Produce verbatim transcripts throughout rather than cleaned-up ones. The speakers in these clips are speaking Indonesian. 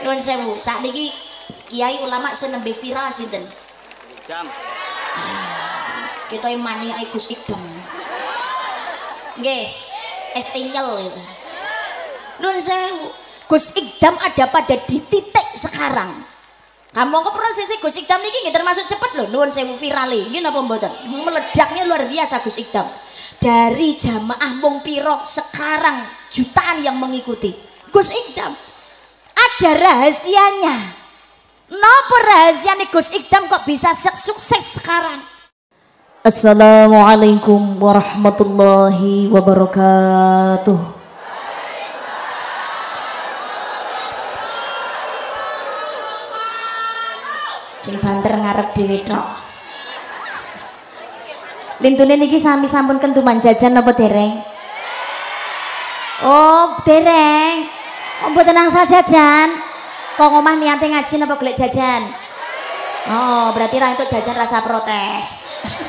Nuwun sewu. Sakniki kiai ulama sing nembe viral sinten? Jam. Kita mani Gus Idam. Nggih. Estinyel itu. Nuwun sewu. Gus Idam ada pada di titik sekarang. Kamu kok prosesi Gus Idam niki nggih termasuk cepet lho. Nuwun sewu virale. Nggih napa mboten? Meledaknya luar biasa Gus Idam. Dari jamaah mung piro sekarang jutaan yang mengikuti Gus Idam. Ada rahasianya. Napa rahasianya Gus Idam kok bisa sukses sekarang? Assalamualaikum warahmatullahi wabarakatuh. Sing banter ngarep dhewe tok. Lintune niki sami sampun kentuman jajan apa dereng? Oh, dereng. Oh, mboten angsal jajan. Kok ngomah niate ngaji napa golek jajan? Oh, berarti ra entuk jajan rasa protes.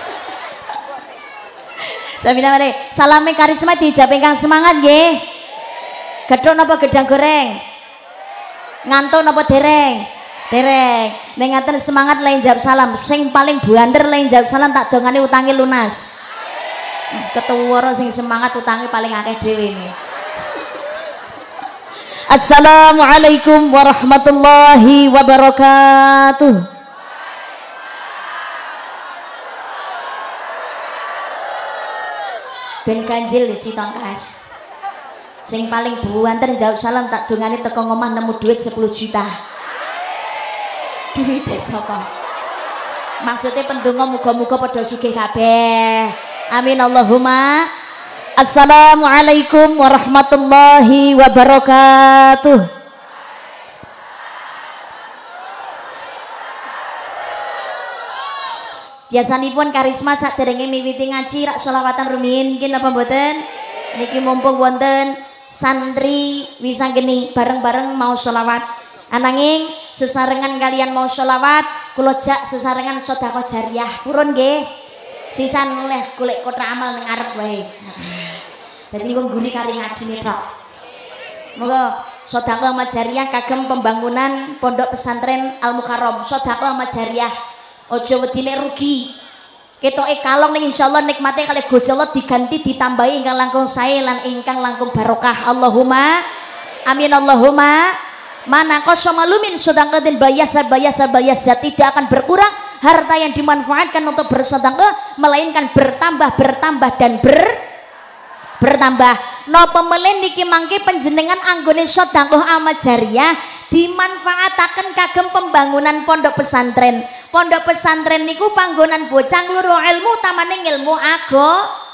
Samina mare, salame karisma dijawab ingkang semangat nggih. Gedhong napa gedang goreng? Ngantuk napa dereng? Dereng. Ning ngaten semangat lain jawab salam. Sing paling buanter lain jawab salam tak dongane utange lunas. Ketuwara sing semangat utange paling akeh dhewe ini. Assalamualaikum warahmatullahi wabarakatuh. Ben ganjil si tongkas. Sing paling buanter jawab salam tak dongane teko ngomah nemu duit sepuluh juta. Duit sapa? Maksudnya pendonga muga-muga padha sugih kabeh. Amin Allahumma. Assalamualaikum warahmatullahi wabarakatuh. Biasanipun karisma saderenge miwiti ngaji rak selawatan rumiyin nggih napa mboten? Niki mumpung wonten santri wisa geni bareng-bareng mau selawat. Ananging sesarengan kalian mau sholawat kula jak sesarengan sedekah jariah purun nggih sisan oleh golek kotak amal ning arep wae. Dadi niku ngguni kari ngaji tok. Moga sedekah jariah kagem pembangunan pondok pesantren Al Mukarrom. Sedekah jariah aja wedi nek rugi. Ketoke kalong ning insyaallah nikmate kalih Gusti Allah diganti ditambahi ingkang langkung sae lan ingkang langkung barokah. Allahumma amin Allahumma. Mana kosomalumin sedangkan bayasa bayasa bayasa tidak akan berkurang harta yang dimanfaatkan untuk bersedekah melainkan bertambah bertambah dan ber bertambah. No pemelen niki mangke panjenengan anggone sedekah amal jariah dimanfaataken kagem pembangunan pondok pesantren. Pondok pesantren niku panggonan bocah ngluru ilmu tamane ilmu ago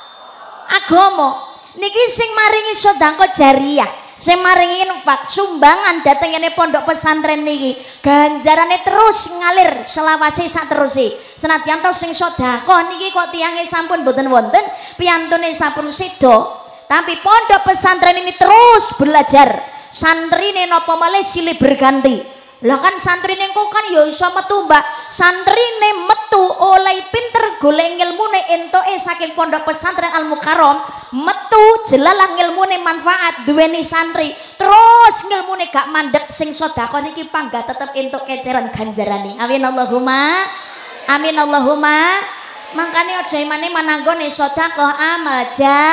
agama. Niki sing maringi sedekah jariah. Saya maringi infak sumbangan dateng ini pondok pesantren niki ganjarane terus ngalir selawase sak teruse senadyan to sing sedekah niki kok tiange sampun boten wonten piyantune sampun sedo tapi pondok pesantren ini terus belajar santrine napa malih silih berganti. Lah kan santrine kok kan ya iso metu Mbak santrine metu oleh pinter golek ilmune entuke saking pondok pesantren Al Mukarrom metu jelalah ilmune manfaat duweni santri terus ilmune gak mandek sing sedekah niki panggah tetep entuk keceran ganjarane. Amin Allahumma amin Allahumma. Makane aja imane mananggone sedekah amal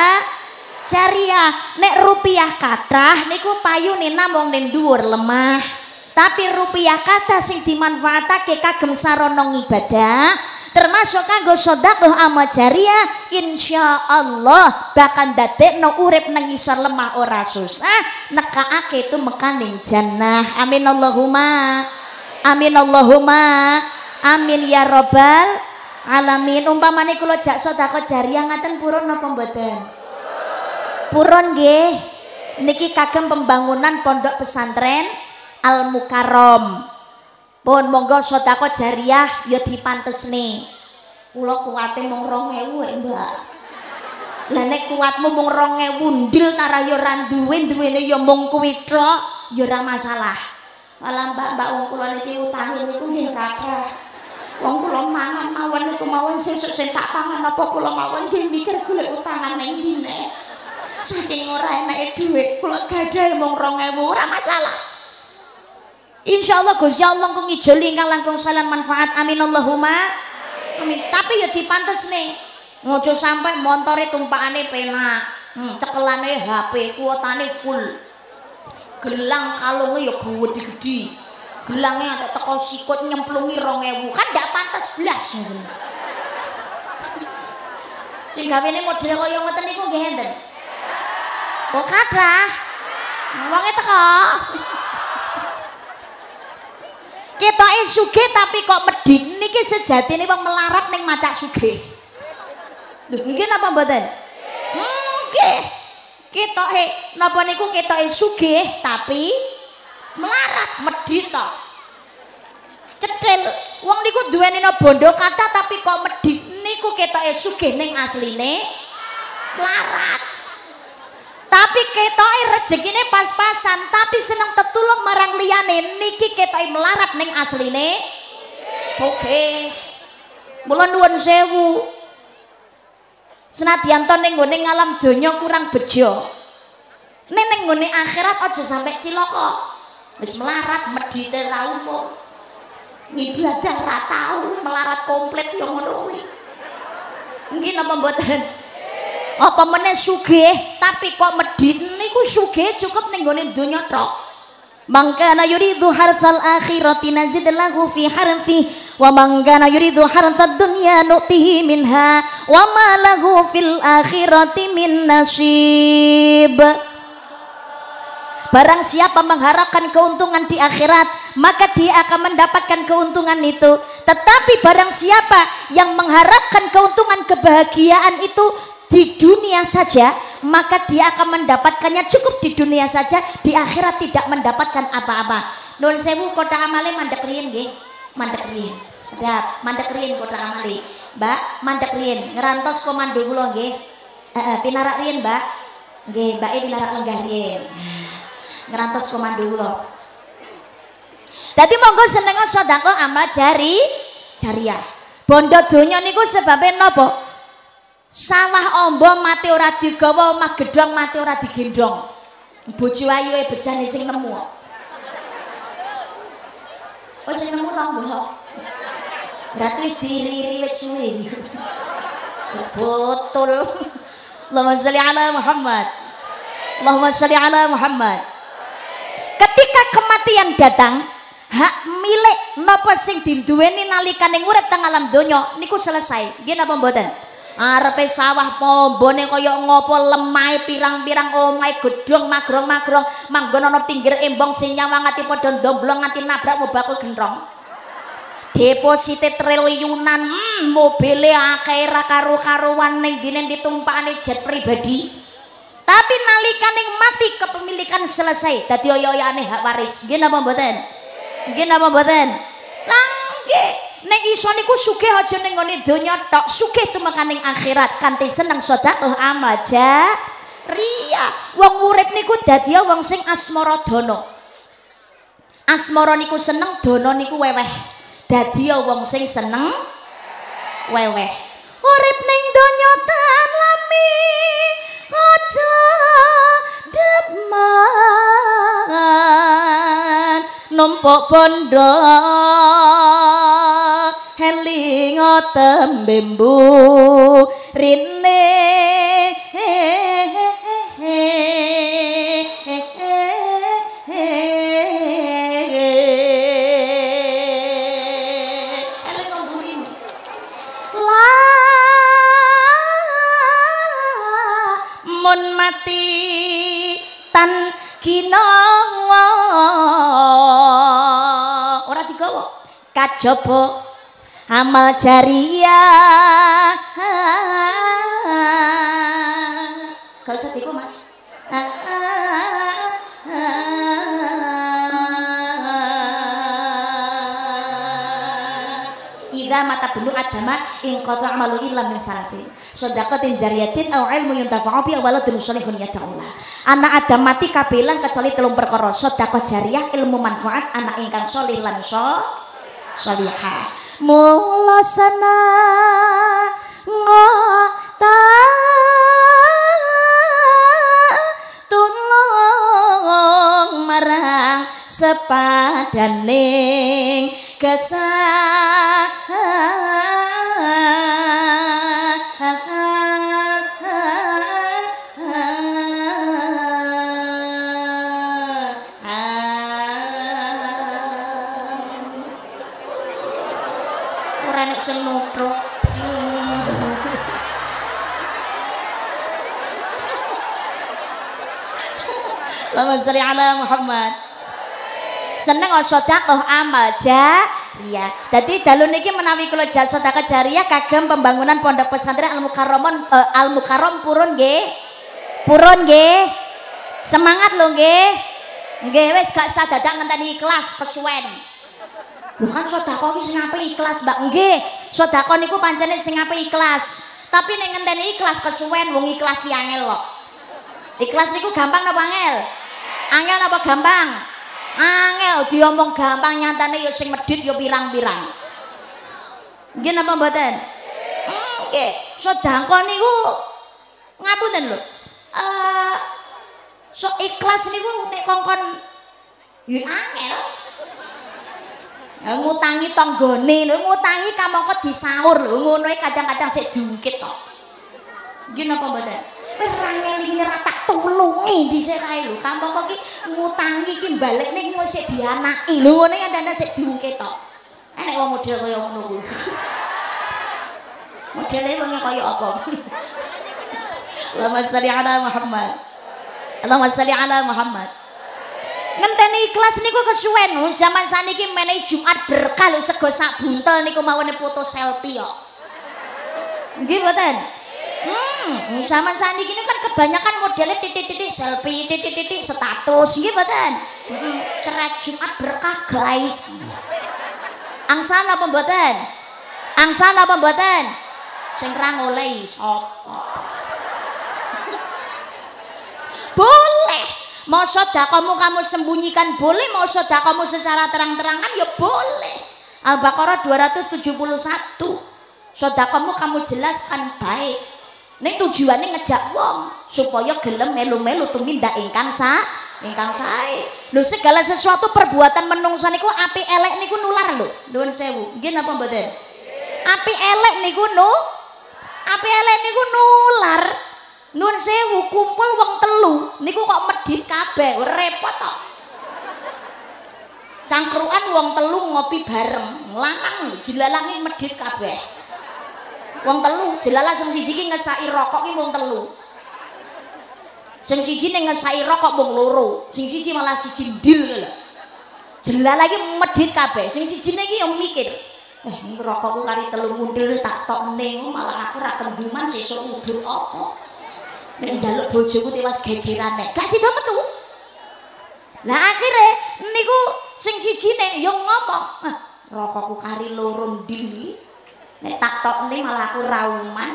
jariah nek rupiah kathah niku payune namung ning dhuwur lemah. Tapi rupiah kata sing dimanfaatake kagem sarana ibadah termasuk kanggo sedekah amal jariah insyaallah bakal dadekno urip nang isor lemah ora susah nekaake itu mekaning jannah. Amin Allahumma amin Allahumma amin ya robbal alamin. Umpamane kula jak sedekah jariah ngaten purun napa mboten? Purun nggih. Niki kagem pembangunan pondok pesantren Al Mukarrom. Pun monggo sedekah jariah ya dipantesne. Kula kuwate mung rong ewu Mbak. Lah nek kuwatmu mung rong ewu ndil tara ya ora duwe duwene ya mung kuwi tok ya ora masalah. Malah Mbak-mbak wong kula niki utange niku nggih kathah. Wong kula mangan mawon niku mawon sesuk sing tak pangan apa kula mawon nggih mikir golek utangan ning ndi nek. Saking ora enake dhuwit kula gadahe mung rong ewu ora masalah. Insyaallah Gusti Allah kung ijoli ingkang langkung salam manfaat amin Allahumma amin. Tapi ya dipantes nih ngojo sampai montore tumpakane pena hmm, cekelane H P kuotane full gelang kalungnya ya gede-gede gelangnya ada teko sikut nyemplungi rong ewu kan gak pantes blas sing gawene model kaya ngoten niku nggih enten kok kathah wonge teko ketoke sugih tapi kok medhit niki sejatine wong melarat ning macak sugih lho nggih napa mboten nggih ketoke napa niku ketoke sugih tapi melarat medhit to cetil wong niku duweni bondo kathah tapi kok medhit niku ketoke sugih ning asline melarat tapi ketoke rezekine pas-pasan tapi seneng tetulung marang liyane niki ketoke melarat ning asline sugih mula nuwun sewu senadyan to ning nggone ngalam donya kurang bejo ning ning nggone akhirat aja sampe cilaka wis melarat medhite ra umum ibadah ra tau melarat komplit yo ngono kuwi nggih napa mboten apa meneh sugih tapi kok medhit niku sugih cukup ning nggone donya tok mangkana yuridu harsal akhirati nazid lahu fi harfi wa mangkana yuridu harsad dunya nu'tihi minha wa ma lahu fil akhirati min nasib. Barang siapa mengharapkan keuntungan di akhirat maka dia akan mendapatkan keuntungan itu, tetapi barang siapa yang mengharapkan keuntungan kebahagiaan itu di dunia saja maka dia akan mendapatkannya cukup di dunia saja, di akhirat tidak mendapatkan apa-apa. Nuwun sewu kota amale mandek riyin nggih mandek riyin sedap mandek riyin kota amale Mbak mandek riyin ngerantos komando kula nggih heeh pinarak riyin Mbak nggih Mbak e pinarak lenggah riyin ngerantos komando kula. Dadi monggo senenga sedekah amal jari jariah. Bondo donya niku sebabe napa? Sawah ombo mati ora digawa, omah gedhong mati ora digendong. Bojo ayu e bejane sing nemu. Oh sing nemu ta mbok. Berarti wis diri-iri wis suwe. Betul. Allahumma sholli ala Muhammad. Allahumma sholli ala Muhammad. Ketika kematian datang, hak milik napa sing diduweni nalikane urip teng alam donya niku selesai. Nggih napa mboten? Arepe sawah pombone kaya ngopo lemahe pirang-pirang omahe gedhong magrong-magrong manggon ana pinggir embong sing nyawangati padha ndomblong nganti nabrak mobil gendrong. Deposite triliunan, hmm, mobile akeh ra karo-karuan ning dine ditumpakane jet pribadi. Tapi nalikane mati kepemilikan selesai dadi oyo-oyane hak waris. Nggih napa mboten? Nggih napa mboten? Lah nggih, nek iso niku sugih aja ning ngene donya tok, sugih tumekaning akhirat kanthi seneng sedekah amal jariah. Wong urip niku dadi wong sing asmara dana. Asmara niku seneng, dana niku weweh. Dadi wong sing seneng weweh. Urip ning donya talami aja deman numpuk bondo helinga tembembu rine mati tan kina ora digawa kajaba amal jariah gak usah diku Mas ida mata bulu adama in qata amalu illa min salatin sedekatin jariyatin au ilmu yuntafa'u bi waladun sholihun yad'ulah. Anak Adam mati kabelan kecuali telung perkara sedekah jariah ilmu manfaat anak ingkang sholih lan sholihah. Mula sana ngota tulung marang sepadaning kesah ora nek sing nutruk. Allahumma sholli ala Muhammad. Seneng sedekah amal jariyah. Dadi dalu niki menawi kula jas sedekah jariyah kagem pembangunan pondok pesantren Al Mukarramun uh, Al Mukarram purun nggih. Purun nggih. Semangat lho nggih. Nggih wis gak usah dadak ngenteni ikhlas kesuwen. Lho kan sedekah iki sing apik ikhlas, Mbak. Nggih, sedekah niku pancene sing apik ikhlas. Tapi nek ngenteni ikhlas kesuwen wong ikhlas si angel kok. Ikhlas niku gampang napa angel? Angel apa gampang? Angel diomong gampang nyatane ya sing medhit ya pirang-pirang. Nggih napa mboten? Nggih, sedekah niku ngapunten lho. Eh so ikhlas niku nek kongkon ya angel. Ya ngutangi tanggane lho, ngutangi kamangka disaur lho, ngono kadang-kadang sik diungkit kok. Nggih napa mboten? Rangelinge ra tak tulungi dhisik kae lho. Kamangka ki ngutangi ki balekne ki sik dianaki. Lho ngene ya ndane sik diungkit tok. Enek wong model kaya ngono kuwi. Modele wong kaya apa? Allahumma sholli ala Muhammad. Allahumma sholli ala Muhammad. Ngenteni ikhlas niku kesuwen. Zaman saniki menehi Jumat berkah lho sego sak buntel niku mawon foto selfie kok. Nggih mboten? Hmm, zaman saniki ini kan kebanyakan modelnya titik-titik selfie, titik-titik status, gitu kan? Hmm, cerai Jumat berkah guys. Angsana pembuatan, angsana pembuatan, sengkrang oleh sop. Boleh, mau sedekahmu kamu sembunyikan boleh, mau sedekahmu secara terang-terangan ya boleh. Al-Baqarah dua ratus tujuh puluh satu, sedekahmu kamu jelaskan baik. Nek tujuane ngejak wong supaya gelem melu-melu tumindak ingkang sa ingkang sae. Lho segala sesuatu perbuatan menungsa niku apik elek niku nular lho. Nuwun sewu. Nggih napa mboten? Apik elek niku nu apik elek niku nular. Nuwun sewu kumpul wong telu niku kok medhit kabeh, repot kok. Cangkruan wong telu ngopi bareng, lanang dilalangi medhit kabeh. Wong telu jelalah sing siji ki ngesaki rokok ki wong telu. Sing siji ning ngesaki rokok wong loro, sing siji malah siji ndil lho. Jelalah ki medhit kabeh. Sing sijine ki yo mikir, eh iki rokokku kari telu mundhil tak tokne malah aku ra kenduman sesuk udur apa. Nek njaluk bojoku tiwas gegerane. Gak sida metu. Lah akhire niku sing sijine yo ngomong, ah, rokokku kari loro ndil. Nek tak tokne malah aku rauman.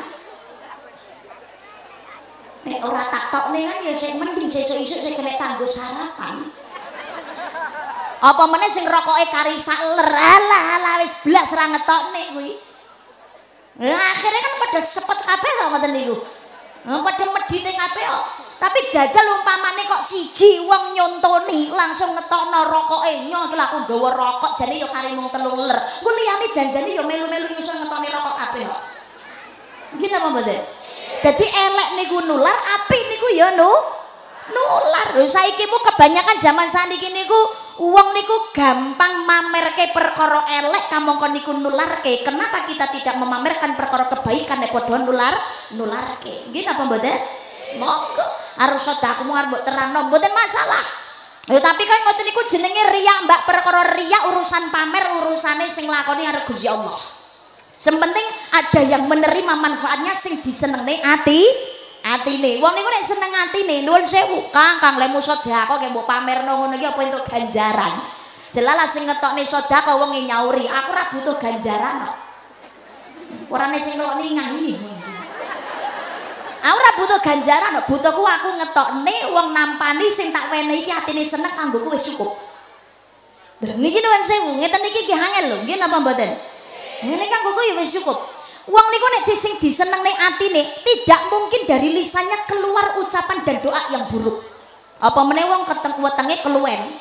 Nek ora tak tokne kan ya sing mending sesuk isuk sing kena kanggo sarapan. Apa meneh sing rokoke kari saler. Alah alah wis blas ra ngetokne kuwi. Lah akhirnya kan pada sepet kabeh kok ngoten niku. Nah, pada medhite kabeh kok. Tapi jajal umpamane kok siji wong nyontoni langsung ngetokno rokoke nyo iki aku gawa rokok jane ya kari mung telu ler. Ku liyane janjane ya melu-melu nyusul ngetokne rokok kabeh kok. Nggih napa mboten? Dadi elek niku nular, apik niku ya nu nular. Lho saiki mu kebanyakan zaman saniki niku wong niku gampang mamerke perkara elek kamangka niku nularke. Kenapa kita tidak memamerkan perkara kebaikan nek padha nular nularke? Nggih napa mboten? Monggo harus sedekahmu arep mbok terangno mboten masalah. Ya tapi kan ngoten niku jenenge riya, Mbak. Perkara riya urusan pamer, urusane sing lakoni arep Gusti Allah. Sepenting ada yang menerima manfaatnya sing disenengne ati atine. Wong niku nek seneng atine nuwun sewu, Kang, Kang lemu sedekah kok mbok pamerno ngono iki apa entuk ganjaran. Jelalah sing ngetokne sedekah wong nyauri, aku ora butuh ganjaran kok. Orane sing ngelokne nyanyi. Aku ora butuh ganjaran, butuhku aku ngetokne wong nampani sing tak wenehi iki atine seneng kanggoku wis cukup. Lha niki nuwun sewu, ngeten iki ki angel lho, nggih napa mboten? Ngene kanggoku ya wis cukup. Wong niku nek sing disenengne atine, tidak mungkin dari lisannya keluar ucapan dan doa yang buruk. Apa meneh wong ketemu wetenge keluwen.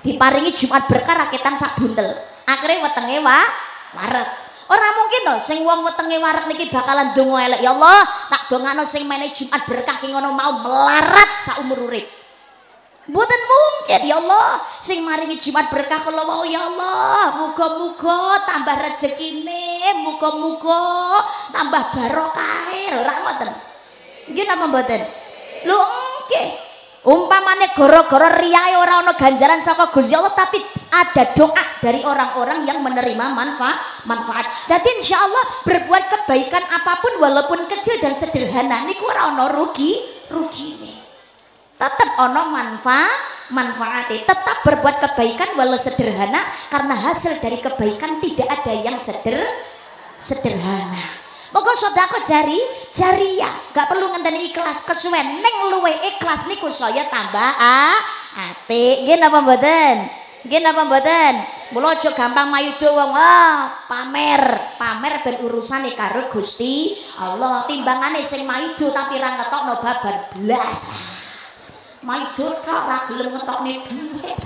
diparingi Jumat berkah rakitan sak buntel. Akhirnya wetenge wa wareg. Ora mungkin to sing wong wetenge wareg niki bakalan donga elek. Ya Allah, tak dongano sing mene Jumat berkah ki ngono mau melarat sak umur urip. Mboten mungkin ya Allah sing maringi Jumat berkah kula wau ya Allah, muga-muga tambah rezekine, muga-muga tambah barokahe ora ngoten. Nggih napa mboten? Lho nggih. Umpamane gara-gara riyae ora ana ganjaran saka Gusti Allah tapi ada doa dari orang-orang yang menerima manfaat manfaat. Dadi insyaallah berbuat kebaikan apapun walaupun kecil dan sederhana niku ora ana rugi rugine. Tetap ana manfaat manfaatnya. Tetap berbuat kebaikan walau sederhana karena hasil dari kebaikan tidak ada yang seder sederhana. Pokok sedekah jari jariah, gak perlu ngenteni ikhlas kesuwen ning luwe ikhlas niku saya tambah ah apik. Nggih napa mboten? Nggih napa mboten? Mula aja gampang mayudo wong ah pamer, pamer ben urusane karo Gusti Allah. Timbangane sing mayudo tapi ra ngetokno babar blas. Mayudo kok ora gelem ngetokne dhuwit.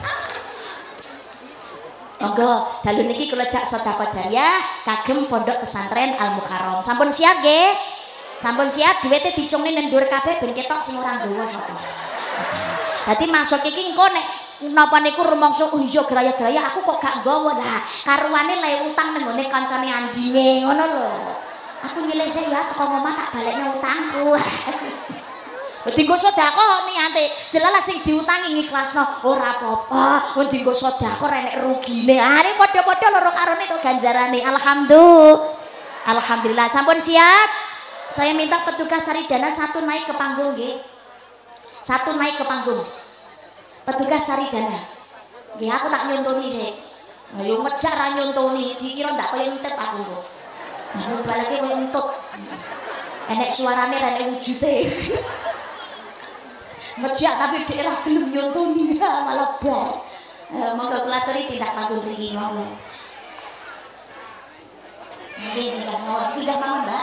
Monggo dalu niki kula jak sedekah jariah kagem Pondok Pesantren Al Mukarram. Sampun siap nggih? Sampun siap duwite dicungni ndur kabeh ben ketok sing ora nggawa sapa. Dadi masuk iki engko nek napa niku rumangsa oh iya graya-graya aku kok gak nggawa lah. Karuane le utang nang ngene kancane andine ngono lho. Aku nyelesai ya teko omah tak balekne utangku. Dinggo sedekah niate jelalah sing diutangi ngiklasno ora apa-apa wong dinggo sedekah renek rugine ah ini padha-padha loro karone to ganjarane. Alhamdulillah alhamdulillah. Sampun siap? Saya minta petugas cari dana satu naik ke panggung nggih, satu naik ke panggung petugas cari dana nggih. Aku tak nyontoni sik ayo ngejak ra nyontoni dikira ndak kaya entet aku kok nah balake kaya entut enek suarane renek wujute ngejak tapi daerah gelem nyontoni malah bar. Eh, monggo kula aturi tindak panggung mriki monggo. Nggih tindak mawon, tindak mawon Mbak.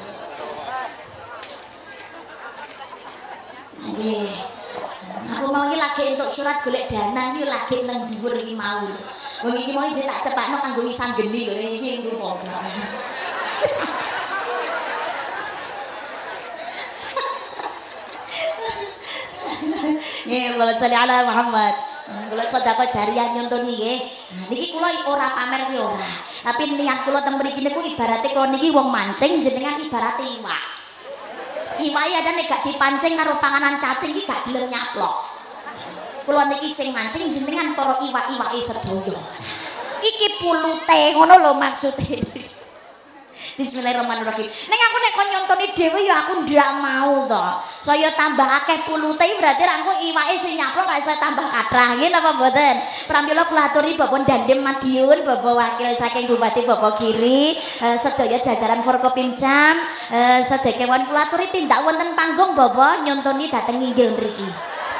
Nggih. Aku mau iki lagi entuk surat golek dana iki lagi nang dhuwur iki mau. Wong iki mau iki tak cepakno kanggo wisan geni lho iki engko program. Nggih, Allahumma sholli ala Muhammad. Kula sedekah jariah nyontoni nggih. Nah, niki kula ora pamer ki ora. Tapi niat kula teng mriki niku ibarate kula niki wong mancing jenengan ibarate iwak. Iwak ya nek gak dipancing karo panganan cacing iki gak gelem nyaplok. Kula niki sing mancing jenengan para iwak-iwake sedaya. Iki pulute ngono lho maksude. Bismillahirrahmanirrahim. Ning aku nek kon nyontoni dhewe ya aku ndak mau to. Saya tambah akeh pulute berarti aku iwake sing nyaplok gak iso tambah kathah. Nggih napa mboten? Pramila kula aturi Bapak Dandem Madiun, Bapak Wakil saking Bupati Bapak Giri, eh, sedaya jajaran Forkopimcam, eh, sedaya kewan kula aturi tindak wonten panggung Bapak nyontoni dateng inggil mriki.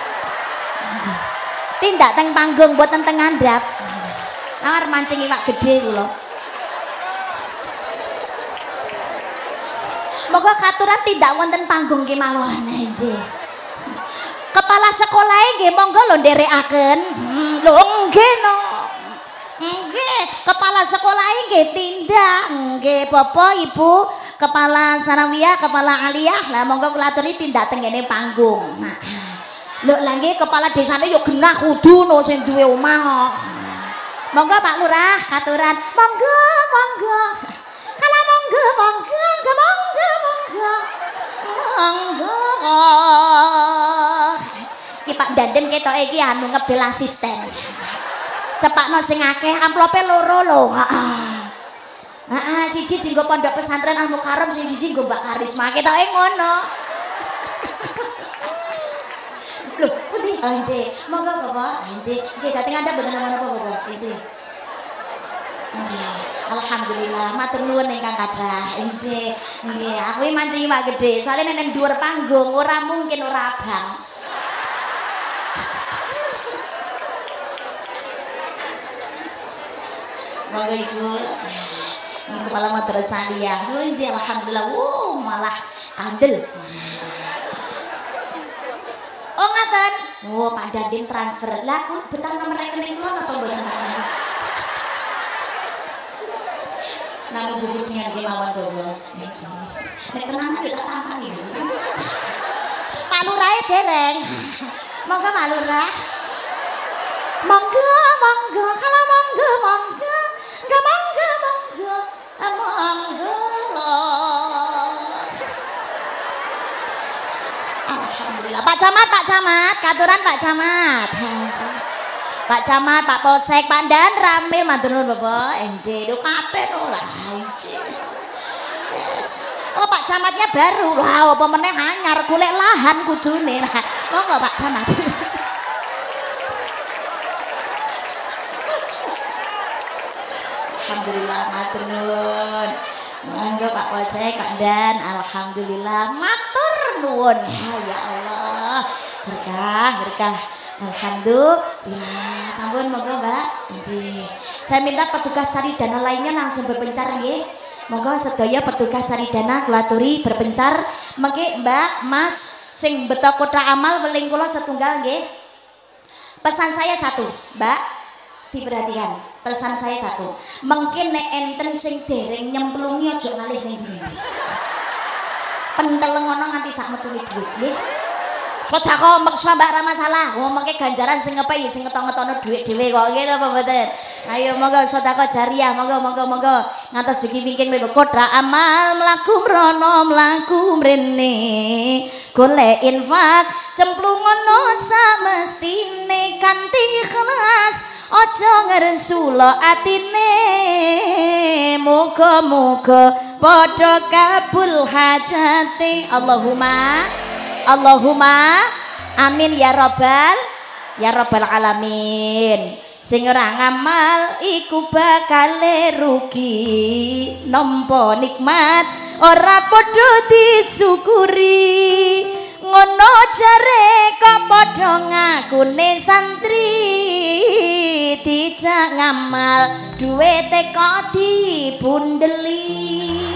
Tindak teng panggung mboten teng ngandhap. Arep mancing iwak gedhe kula. Moga katuran tidak wonten panggung kemawon nggih. Kepala sekolah nggih monggo lho nderekaken. Hmm, lho nggih no. Nggih, kepala sekolah nggih tindak. Nggih, Bapak Ibu kepala Sanawiyah, kepala Aliyah. Lah monggo kula aturi tindak teng ngene panggung. Nah. Lho lha nggih kepala desane yo genah kudu no sing duwe omah kok. Monggo Pak Lurah katuran. Monggo, monggo. Kala monggo, monggo, monggo, monggo, monggo, monggo. Ki Pak Dandem ketoke iki anu ngebel asisten. Cepakno sing akeh amplope loro lho. Heeh. Heeh, siji dienggo Pondok Pesantren Al Mukarram, sing siji nggo Mbak Karisma. Ketoke ngono. Lho, pundi? Oh, nggih. Monggo Bapak. Nggih, nggih dateng Anda mboten napa-napa Bapak. Nggih. Nggih. Alhamdulillah, matur nuwun ingkang kathah. Nggih. Nggih, aku iki mancing iwak gedhe. Soale nek dhuwur panggung ora mungkin ora abang. Monggo Ibu. Ini kepala madrasah Aliyah. Oh, nggih alhamdulillah. Wow, malah kandel. Oh, ngaten. Oh, Pak Dandim transfer. Lah aku betah nomor rekening kula apa mboten? Nama buku cingan kemauan dobo. Nek tenang kita tampang ya. Pak Lurah dereng. Monggo Pak Lurah. Monggo, monggo, kalau monggo, monggo, enggak monggo, monggo, monggo. Alhamdulillah. Pak Camat, Pak Camat, katuran Pak Camat. Pak Camat, Pak Polsek, Pak Dan rame matur nuwun Bapak. Enje, lho kabeh to lah. Yes. Oh, Pak Camatnya baru. Wah, apa meneh anyar golek lahan kudune. Nah, monggo Pak Camat. Alhamdulillah matur nuwun. Monggo Pak Polsek, Pak Dan, alhamdulillah matur nuwun. Ya Allah. Berkah, berkah. Alhamdulillah. Sampun monggo Mbak. Nggih. Saya minta petugas cari dana lainnya langsung berpencar nggih. Monggo sedaya petugas cari dana kula aturi berpencar. Mengki Mbak, Mas sing beto kotak amal weling kula setunggal nggih. Pesan saya satu, Mbak. Diperhatikan. Pesan saya satu. Mungkin nek enten sing dereng nyemplungi aja ngalih ning ndi. Penteleng ngono nganti sak metune dhuwit nggih. Sedekah meksa Mbak ra masalah. Wong mengke ganjaran sing ngepe ya sing ngetok-ngetokno dhuwit dhewe kok nggih apa mboten. Ayo monggo sedekah jariah, monggo monggo monggo. Ngantos dugi wingking mriku kotra amal mlaku mrono mlaku mrene. Golek infak cemplungono samestine kanthi ikhlas. Aja ngersula atine. Muga-muga padha kabul hajate. Allahumma Allahumma amin ya robbal ya robbal alamin. Sing ora ngamal iku bakal rugi, nampa nikmat ora padha disyukuri. Ngono jare kok padha ngakune santri, dijak ngamal duwite kok dibundeli.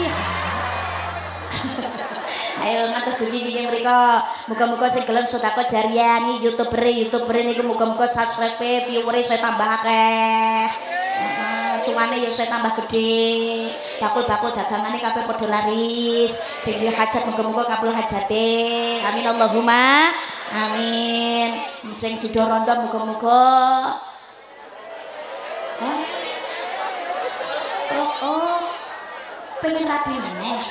Ayo ngatus sugi iki mriko. Muga-muga sing gelem sedekah jariah nih YouTuber YouTuber niku muga-muga subscribe viewer saya tambah akeh. Heeh, cuane ya saya tambah gede. Bakul-bakul dagangane kabeh padha laris. Sing duwe hajat muga-muga kabul hajate. Amin Allahumma amin. Sing dudu rondo muga-muga. Hah? Oh, oh. Pengen rapi meneh.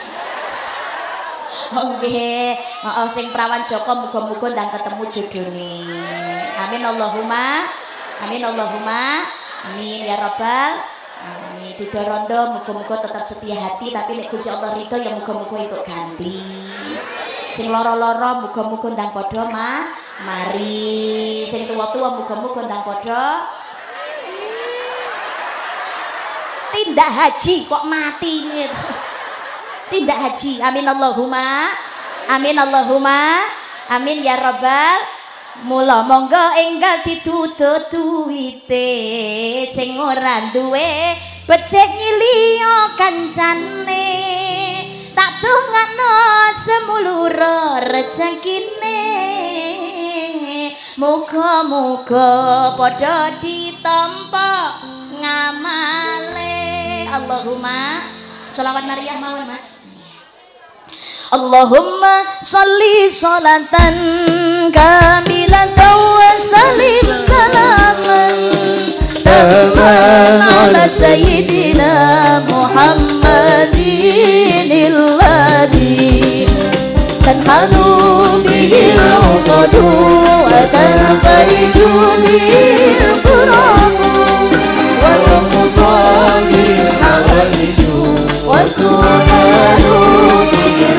Oke, oh, sing perawan Joko muga-muga ndang ketemu jodone. Amin Allahumma. Amin Allahumma. Amin ya robbal alamin. Duda rondo muga-muga tetap setia hati tapi nek Gusti Allah ridho ya muga-muga itu ganti. Sing lara-lara muga-muga ndang padha mah mari. Sing tuwa-tuwa muga-muga ndang padha tindak haji kok mati gitu. Tindak haji. Amin Allahumma amin Allahumma amin ya robbal. Mula monggo enggal ditutut duwite sing ora duwe becik nyiliya kancane. Tak tungakno semulur rezekine. Muga-muga padha ditampa ngamale. Allahumma sholawat Maryam mawon Mas. Allahumma sholli sholatan kamilatan wa salim salaman taman ala sayyidina Muhammadin alladhi tanhalu bihil uqadu wa tanfariju bihil qurabu wa tuqda bihil hawadiju wa tunalu bihil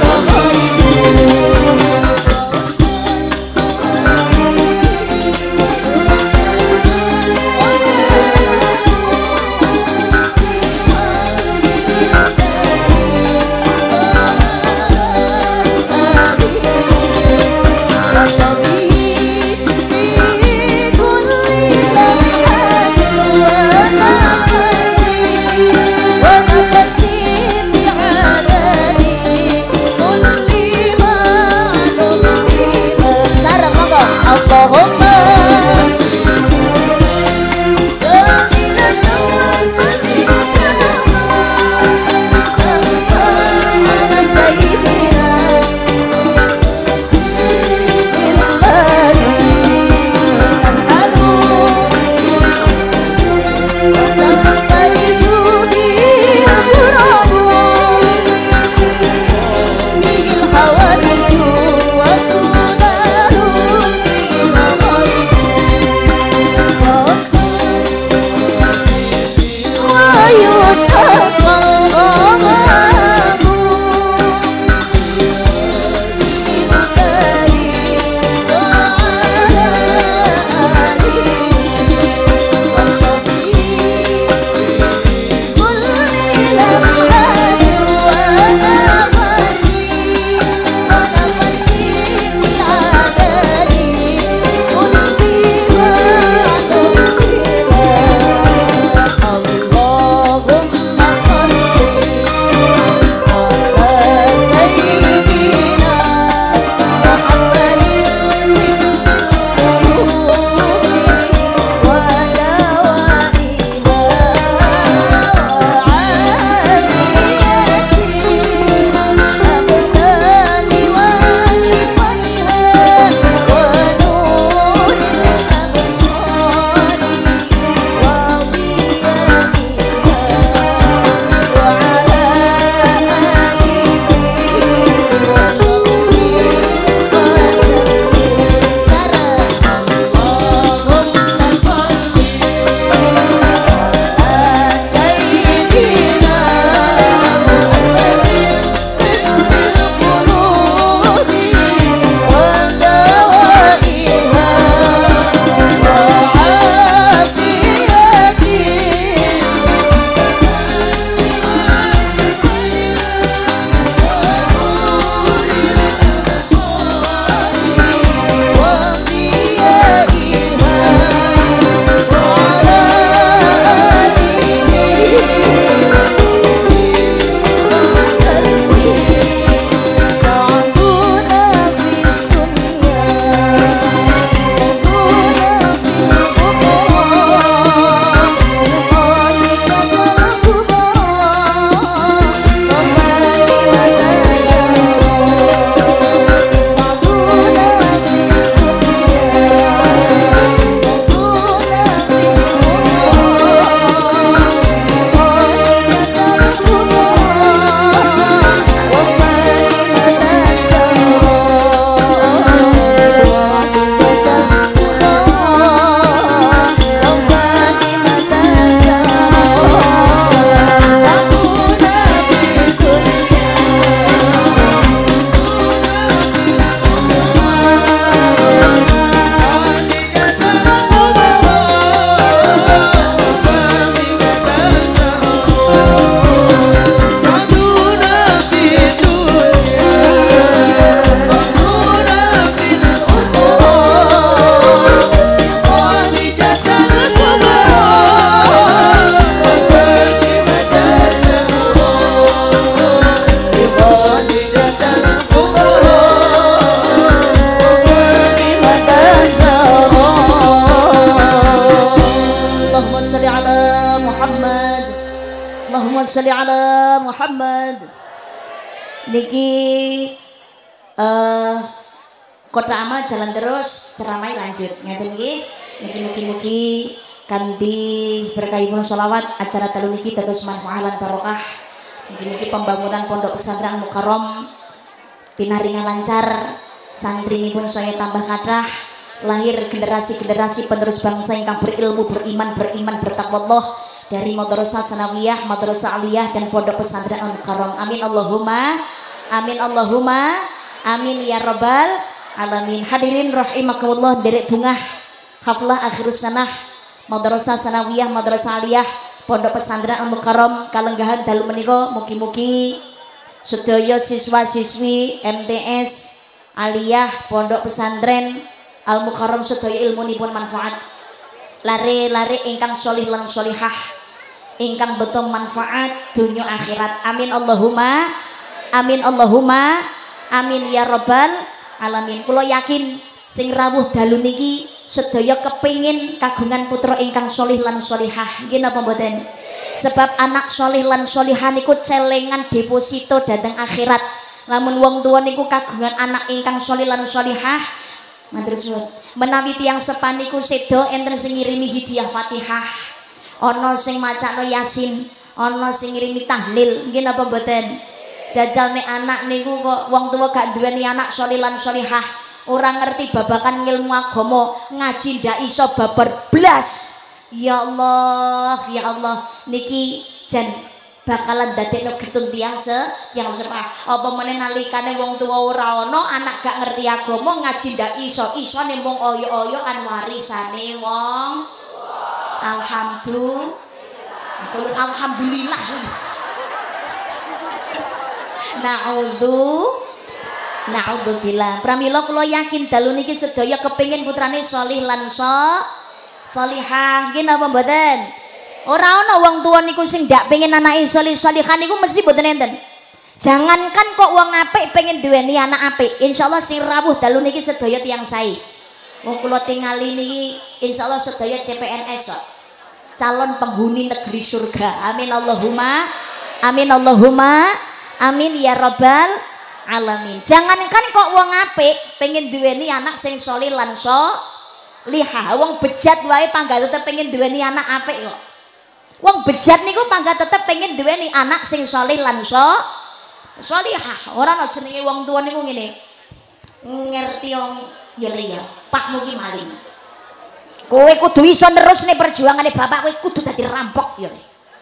Muhammad. Allahumma sholli ala Muhammad. Niki uh, kota amal jalan terus, ceramai lanjut. Ngeten nggih. Niki mugi-mugi kanthi berkahipun sholawat acara dalu niki dados manfaat lan barokah. Mugi-mugi pembangunan pondok pesantren Mukarrom pinaringan lancar, santrinipun saya tambah kathah, lahir generasi-generasi penerus bangsa ingkang berilmu, beriman, beriman, bertakwa Allah dari madrasah sanawiyah, madrasah aliyah dan pondok pesantren Mukarrom. Amin Allahumma amin Allahumma amin ya rabbal alamin. Hadirin rahimakumullah, derek bungah haflah akhirus sanah madrasah sanawiyah, madrasah aliyah, pondok pesantren Mukarrom kalenggahan dalu menika mugi-mugi sedaya siswa-siswi M T S aliyah pondok pesantren Al Mukarrom sedaya ilmunipun manfaat, lare-lare ingkang sholih lan sholihah, ingkang betul manfaat dunia akhirat. Amin Allahumma amin Allahumma amin ya rabbal alamin. Kula yakin sing rawuh dalu niki sedaya kepingin kagungan putra ingkang sholih lan sholihah. Nggih napa mboten? Sebab anak sholih lan sholihah niku celengan deposito dhateng akhirat. Lamun wong tua niku kagungan anak ingkang sholih lan sholihah, matur suwun. Menawi tiyang sepan niku sedo enten sing ngirimi hadiah Fatihah, ana sing macakno Yasin, ana sing ngirimi tahlil. Nggih napa mboten? Jajal nek anak niku kok wong tua gak duweni anak sholih lan sholihah, ora ngerti babakan ilmu agama, ngaji ndak iso babar blas. Ya Allah, ya Allah, niki jan bakalan dadekno getun tiyang se yang sepah. Apa meneh nalikane wong tua ora ana, anak gak ngerti agama, ngaji ndak iso, isone mung oyo-oyoan warisane wong. Alhamdulillah. Alhamdulillah. Na'udzu Na'udzubillah. Pramila kula yakin dalu niki sedaya kepengin putrane sholih lan sholihah. Nggih napa mboten? Ora ana wong tuwa niku sing ndak pengen anake sholih sholihah niku mesti mboten enten. Jangankan kok wong apik pengen duweni anak apik, insyaallah sing rawuh dalu niki sedaya tiyang sae. Wong kula tingali niki insyaallah sedaya C P N S kok. Calon penghuni negeri surga. Amin Allahumma amin Allahumma amin ya rabbal alamin. Jangankan kok wong apik pengen duweni anak sing sholih lan sholihah, wong bejat wae pangga tetep pengen duweni anak apik kok. Wong bejat niku pangga tetep pengen duweni anak sing sholih lan sholihah. Ora ana jenenge wong tuwa niku ngene. Ngerti wong ya ya, Pak mugi maling. Kowe kudu iso nerusne perjuangane bapak, kowe kudu dadi rampok ya.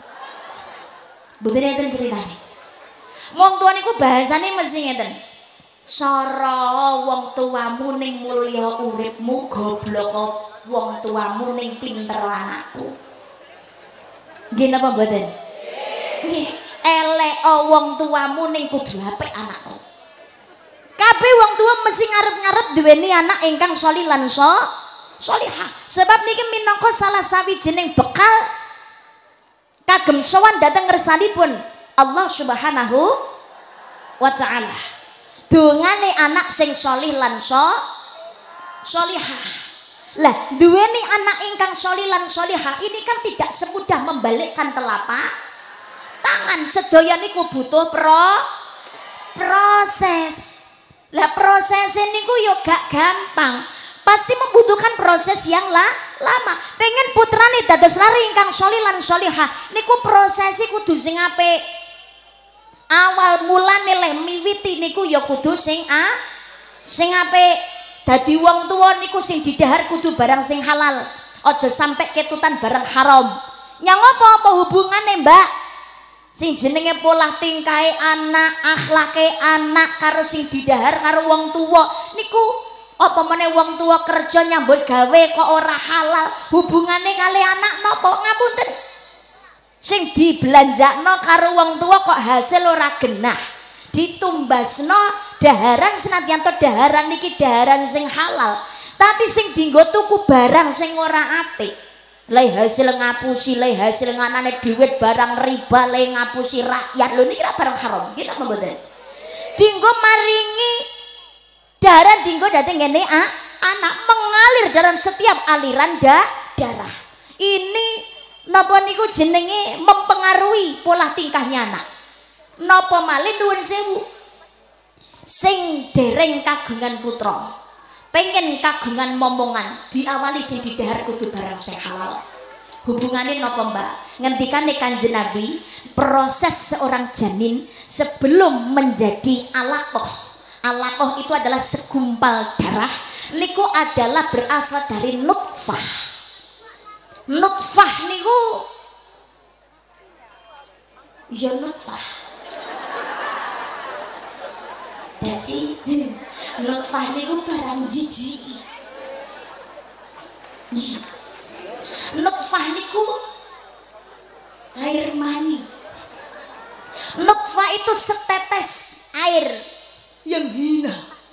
Mboten enten critane. Wong tua niku bahasane mesti ngeten. Sara wong tuamu ning mulya uripmu, goblok wong tuamu ning pinter anakku. Nggih napa mboten? Nggih. Elek wong tuamu ning kudu apik anakku. Kabeh wong tua mesti ngarep-ngarep duweni anak ingkang sholih lan sholihah. Sebab niki minangka salah sawijining bekal kagem sowan dhateng ngersanipun Allah Subhanahu wa ta'ala. Dongane anak sing sholih lan sholihah. Lah, duweni anak ingkang sholih lan sholihah ini kan tidak semudah membalikkan telapak tangan. Sedaya niku butuh pro proses. Lah proses niku yo gak gampang. Pasti membutuhkan proses yang la, lama. Pengen putrane dados lari ingkang sholih lan sholihah niku prosesi kudu sing apik. Awal mulane leh miwiti niku ya kudu sing a sing apik. Dadi wong tuwa niku sing didhahar kudu barang sing halal. Aja sampai ketutan barang haram. Nyang apa-apa hubungane, Mbak? Sing jenenge pola tingkahe anak, akhlake anak karo sing didhahar karo wong tuwa niku apa meneh wong tuwa kerja nyambut gawe kok ora halal, hubungane kali anak napa ngapunten? Sing dibelanjakno karo wong tua kok hasil ora genah, ditumbasno daharan senadyan to daharan niki daharan sing halal, tapi sing dienggo tuku barang sing ora apik, leh hasil ngapusi, leh hasil nganane duit barang riba, leh ngapusi rakyat. Lho niki barang haram nggih napa mboten? Dienggo maringi daharan, dienggo dhateng ngene anak mengalir dalam setiap aliran da, darah. Ini napa niku jenenge mempengaruhi pola tingkahnya anak. Napa malih nuwun sewu sing dereng kagungan putra pengen kagungan momongan diawali sing didhahar kudu barang sing halal. Hubungannya napa mbak? Ngendikane Kanjeng Nabi proses seorang janin sebelum menjadi alaqah. Alaqah itu adalah segumpal darah niku adalah berasal dari nutfah. Nutfah niku ya nutfah. Jadi nutfah niku barang jijik. Nutfah niku air mani. Nutfah itu setetes air yang hina.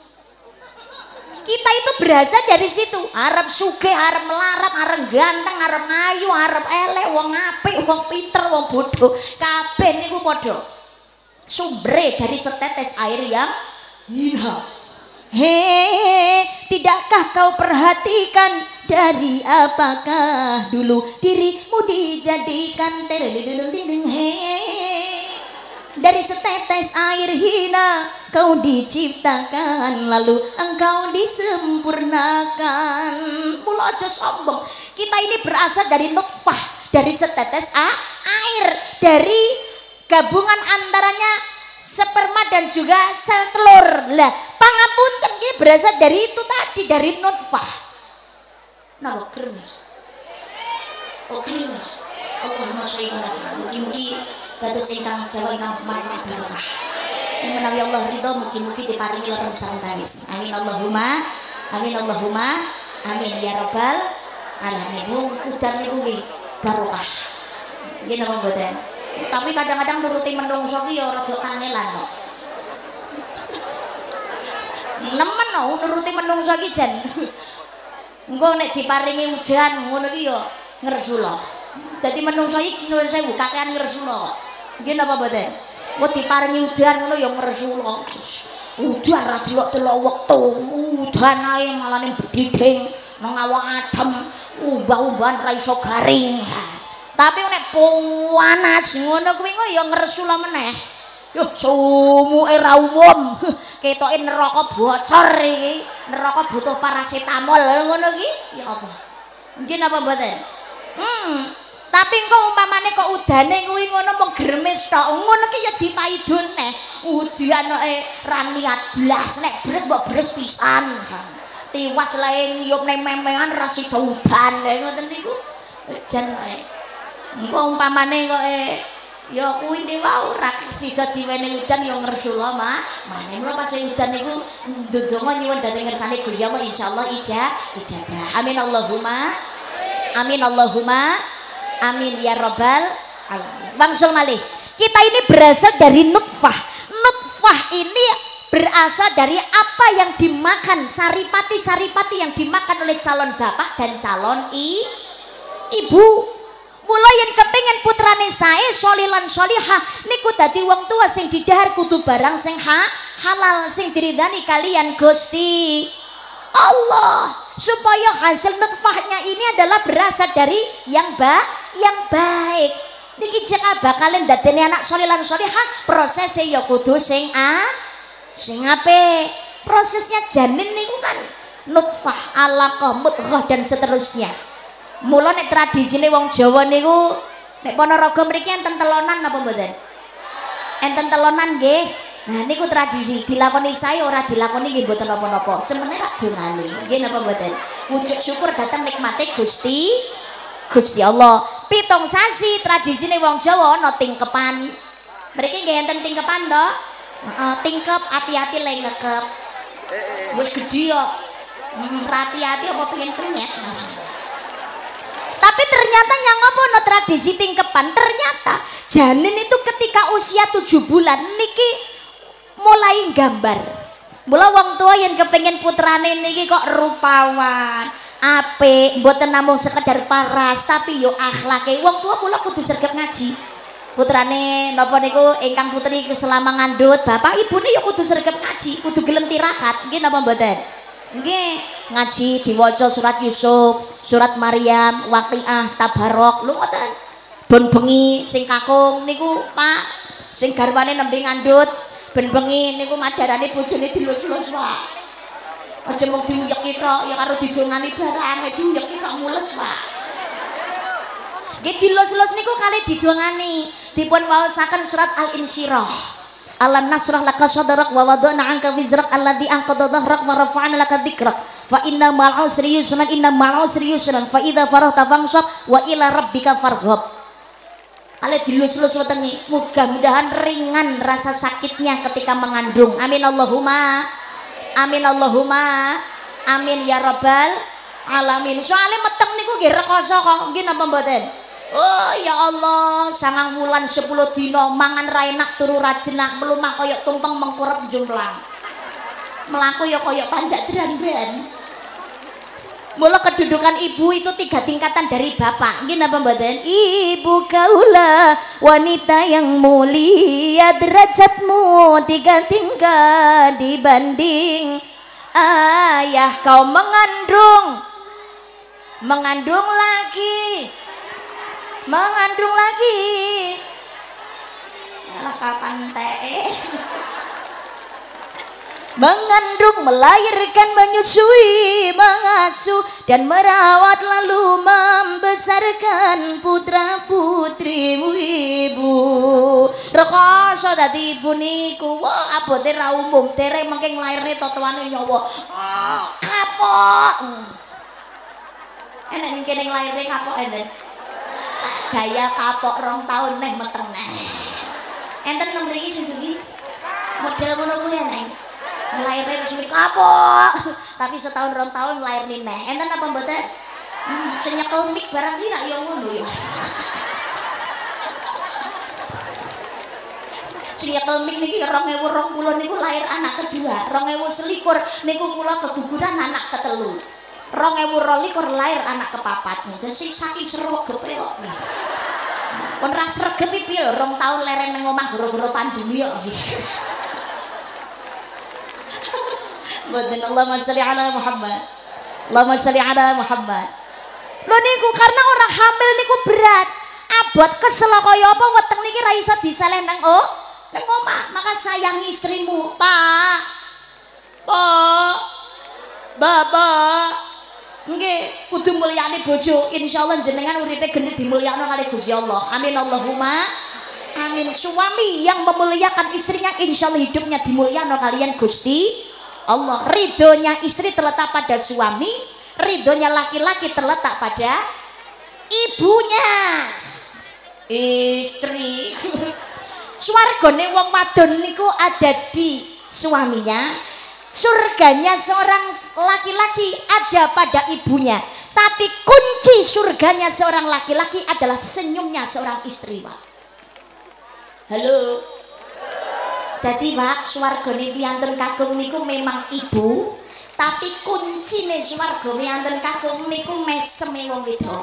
Kita itu berasal dari situ. Arep sugih, arep melarat, arep ganteng, arep ayu, arep elek, wong apik, wong pinter, wong bodoh, kabeh niku padha sumbre dari setetes air yang hina. Hei, tidakkah kau perhatikan dari apakah dulu dirimu dijadikan terlindung? Hei, dari setetes air hina kau diciptakan, lalu engkau disempurnakan. Mula aja sombong. Kita ini berasal dari nutfah, dari setetes air, dari gabungan antaranya sperma dan juga sel telur. Lah, pangapunten iki berasal dari itu tadi, dari nutfah. Napa kremes? Oh, kremes. Allahumma sholli ala Muhammad. Mugi-mugi dados ingkang Jawa ingkang manfaat barokah. Menawi Allah ridho mugi-mugi diparingi lara sareng tangis. Amin Allahumma. Amin Allahumma. Amin ya rabbal alamin. Udan niku nggih barokah. Nggih napa mboten? Tapi kadang-kadang nuruti menungso ki ya rada kangelan kok. Nemen no nuruti menungso ki jan. Engko nek diparingi udan ngono ki ya ngresula. Dadi menungso iki nuwun sewu kakean ngresula kok. Nggih napa mboten? Engko diparingi udan ngono ya ngresula. Udan ra delok-delok wektu. Udan ae malane bedhidhing nang awak adem, umbah-umbahan ra iso garing. Tapi nek panas ngono kuwi kok ya ngresula meneh. Yo sumuke ra umum. Ketoke neraka bocor iki. Neraka butuh parasetamol ngono iki. Ya apa? Nggih napa mboten? Hmm. Tapi engko umpamane kok udane kuwi ngono mung gremes tok. Ngono ki ya dipaidun neh. Udiane ra niat blas nek bres mbok bres pisan. Tiwas lae ngiyupne memengan ra sida udan ngoten niku. Jan ae. Engko umpamane kok eh ya kuwi niku ora sida diwene udan ya ngresula mak. Mane mulo pas udan niku ndonga nyuwun dhateng ngersane Gusti Allah insyaallah ija ijabah. Amin Allahumma. Amin Allahumma. Amin ya rabbal alamin. Wangsul malih. Kita ini berasal dari nutfah. Nutfah ini berasal dari apa yang dimakan, saripati-saripati yang dimakan oleh calon bapak dan calon i, ibu. Mula yen kepengin putrane sae solilan solihah niku dadi wong tua sing didhahar kudu barang sing ha, halal sing diridani kalian Gusti Allah, supaya hasil nutfahnya ini adalah berasal dari yang ba yang baik. Niki jek bakalen dadene anak solilan solihah prosesnya ya kudu sing a sing apik. Prosesnya janin niku kan nutfah, alaqah, mudghah dan seterusnya. Mula nek tradisine wong Jawa niku nek Ponorogo mriki enten telonan napa mboten? Enten telonan nggih. Nah niku tradisi dilakoni sae ora dilakoni nggih mboten napa-napa. Semene rak donane. Nggih napa mboten? Wujud syukur datang nikmate Gusti Gusti Allah. Pitung sasi tradisine wong Jawa ana tingkepan. Mriki nggih enten tingkepan to? Heeh, tingkep hati-hati le ngekep. Wis gedhi kok. Hmm, hati-hati apa pengen penyet. Tapi ternyata yang apa no tradisi tingkepan, ternyata janin itu ketika usia tujuh bulan niki mulai gambar. Mula wong tua yang kepengen putrane niki kok rupawan, apik, mboten namung sekedar paras tapi yo akhlake. Wong tua mula kudu sregep ngaji. Putrane napa niku ingkang putri selama ngandhut, bapak ibune yo kudu sregep ngaji, kudu gelem tirakat. Nggih napa mboten? Nggih, ngaji diwaca surat Yusuf, surat Maryam, Waqiah, Tabarok, lho ngoten. ben bengi sing kakung niku Pak sing garwane nembe ngandhut ben bengi niku madarane bojone dilus-lus Pak aja mung diuyeki tok ya karo didongani barang diuyeki tok mules Pak nggih dilus-lus niku kali didongani dipun waosaken surat Al-Insyirah Alam nasrah laka sadrak wa wada'na 'anka wizrak alladzi anqadha dhahrak wa rafa'na laka dzikrak fa inna ma'al usri yusran inna ma'al usri yusran fa idza farahta fansab wa ila rabbika farghab. Ale dilus-lus weten iki mudah-mudahan ringan rasa sakitnya ketika mengandung. Amin Allahumma amin Allahumma amin ya rabbal alamin. Soale meteng niku nggih rekoso kok nggih napa mboten? Oh ya Allah, sangang wulan sepuluh dino mangan ra enak turu ra jenak melumah kaya tumpeng mengkurep jumplang. Melaku ya kaya panjak dranben. Mula kedudukan ibu itu tiga tingkatan dari bapak. Nggih napa mboten? Ibu kaulah wanita yang mulia derajatmu tiga tingkat dibanding ayah kau mengandung. Mengandung lagi. Mengandung lagi alah kapan teh mengandung melahirkan menyusui mengasuh dan merawat lalu membesarkan putra putrimu ibu rekoso dadi ibu niku wah abote ra umum dereng mengke nglairne totoane nyawa oh, kapok enak ning kene nglairne kapok enten gaya kapok rong tahun neh meteng neh enten nang mriki sing iki model ngono kuwi neh nglairne wis kapok tapi setahun rong tahun nglairne neh enten apa mboten hmm, sing nyekel mik barang iki rak yo ngono ya sing nyekel mik niki dua ribu dua puluh niku lahir anak kedua dua ribu selikur niku kula keguguran anak ketelu dua ribu dua puluh dua lahir anak kepapat nih, jadi saking sregep kok. Kon ra sregep iki piye rong tahun lereng nang omah gara-gara pandemi kok. Mboten Allahumma sholli ala Muhammad. Allahumma sholli ala Muhammad. Lho niku karena orang hamil niku berat. Abot kesel kaya apa weteng niki ra iso diseleh nang oh, nang omah. Maka sayangi istrimu, Pak. Pak. Bapak. Nggih, kudu mulyane bojo. Insyaallah jenengan uripe geni dimulyakno kali Gusti Allah. Amin Allahumma amin. Suami yang memuliakan istrinya insyaallah hidupnya dimulyakno kalian Gusti Allah. Ridhonya istri terletak pada suami, ridhonya laki-laki terletak pada ibunya. Istri. Swargane wong wadon niku ada di suaminya. Surganya seorang laki-laki ada pada ibunya, tapi kunci surganya seorang laki-laki adalah senyumnya seorang istri, Pak. Halo. Jadi Pak, swargane piyanten kakung niku memang ibu, tapi kuncine swarga piyanten kakung niku meseme wong wedok.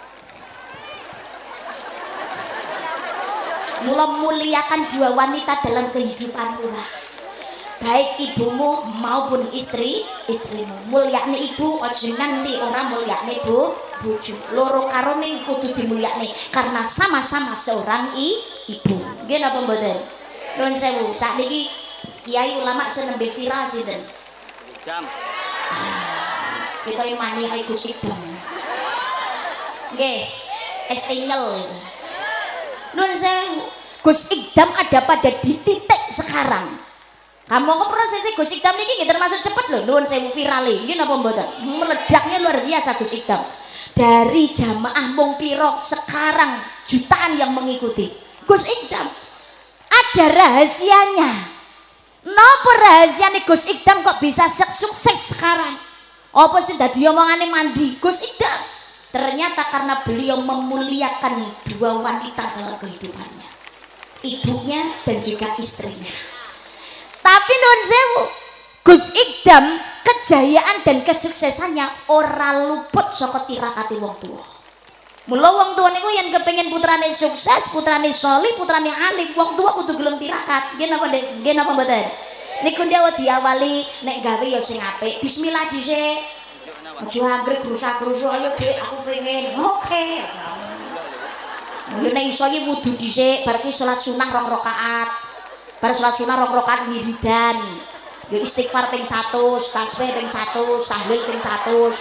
Mula muliakan dua wanita dalam kehidupanmu, Pak. Baik ibumu maupun istri istrimu. Mulyakne ibu aja nganti ora mulyakne bu bojo. Loro karone kudu dimulyakne karena sama-sama seorang i, ibu. Nggih napa mboten? Nuwun sewu. Sakniki kiai ulama senembe viral sinten? Idam. Kita imani Gus Idam. Nggih. Estingel. Nuwun sewu. Gus Idam ada pada di titik sekarang. Kamu kok prosesnya Gus Idam ini termasuk cepet loh, nuwun sewu virale, ini napa mboten? Meledaknya luar biasa Gus Idam. Dari jamaah mung piro sekarang jutaan yang mengikuti. Gus Idam ada rahasianya. Napa rahasiane Gus Idam kok bisa sukses sekarang? Apa sih dadi omongane mandi Gus Idam? Ternyata karena beliau memuliakan dua wanita dalam kehidupannya, ibunya dan juga istrinya. Tapi nuwun sewu, Gus Idam kejayaan dan kesuksesannya ora luput saka tirakate wong tuwa. Mula wong tuwa niku yen kepengin putrane sukses, putrane sholih, putrane alim, wong tuwa kudu gelem tirakat. Nggih napa nggih napa mboten? Niku dia diawali nek gawe ya sing apik. Bismillah dhisik. Aja anggere grusak-grusuk ayo Dik aku pengen. Oke. Nek iso iki wudu dhisik, bar ki salat sunah rong rakaat. Bar salat sunah rong rakaat wiridan. Yo istighfar ping seratus, tasbih ping seratus, tahlil ping seratus.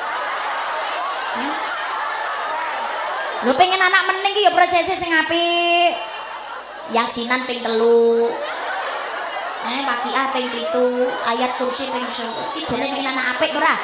Lho pengen anak meneng ki ya prosese sing apik. Yasinan ping telu. Eh Waqiah ping pitu, ayat kursi ping sepuluh. Iki jane pengen anak apik ora?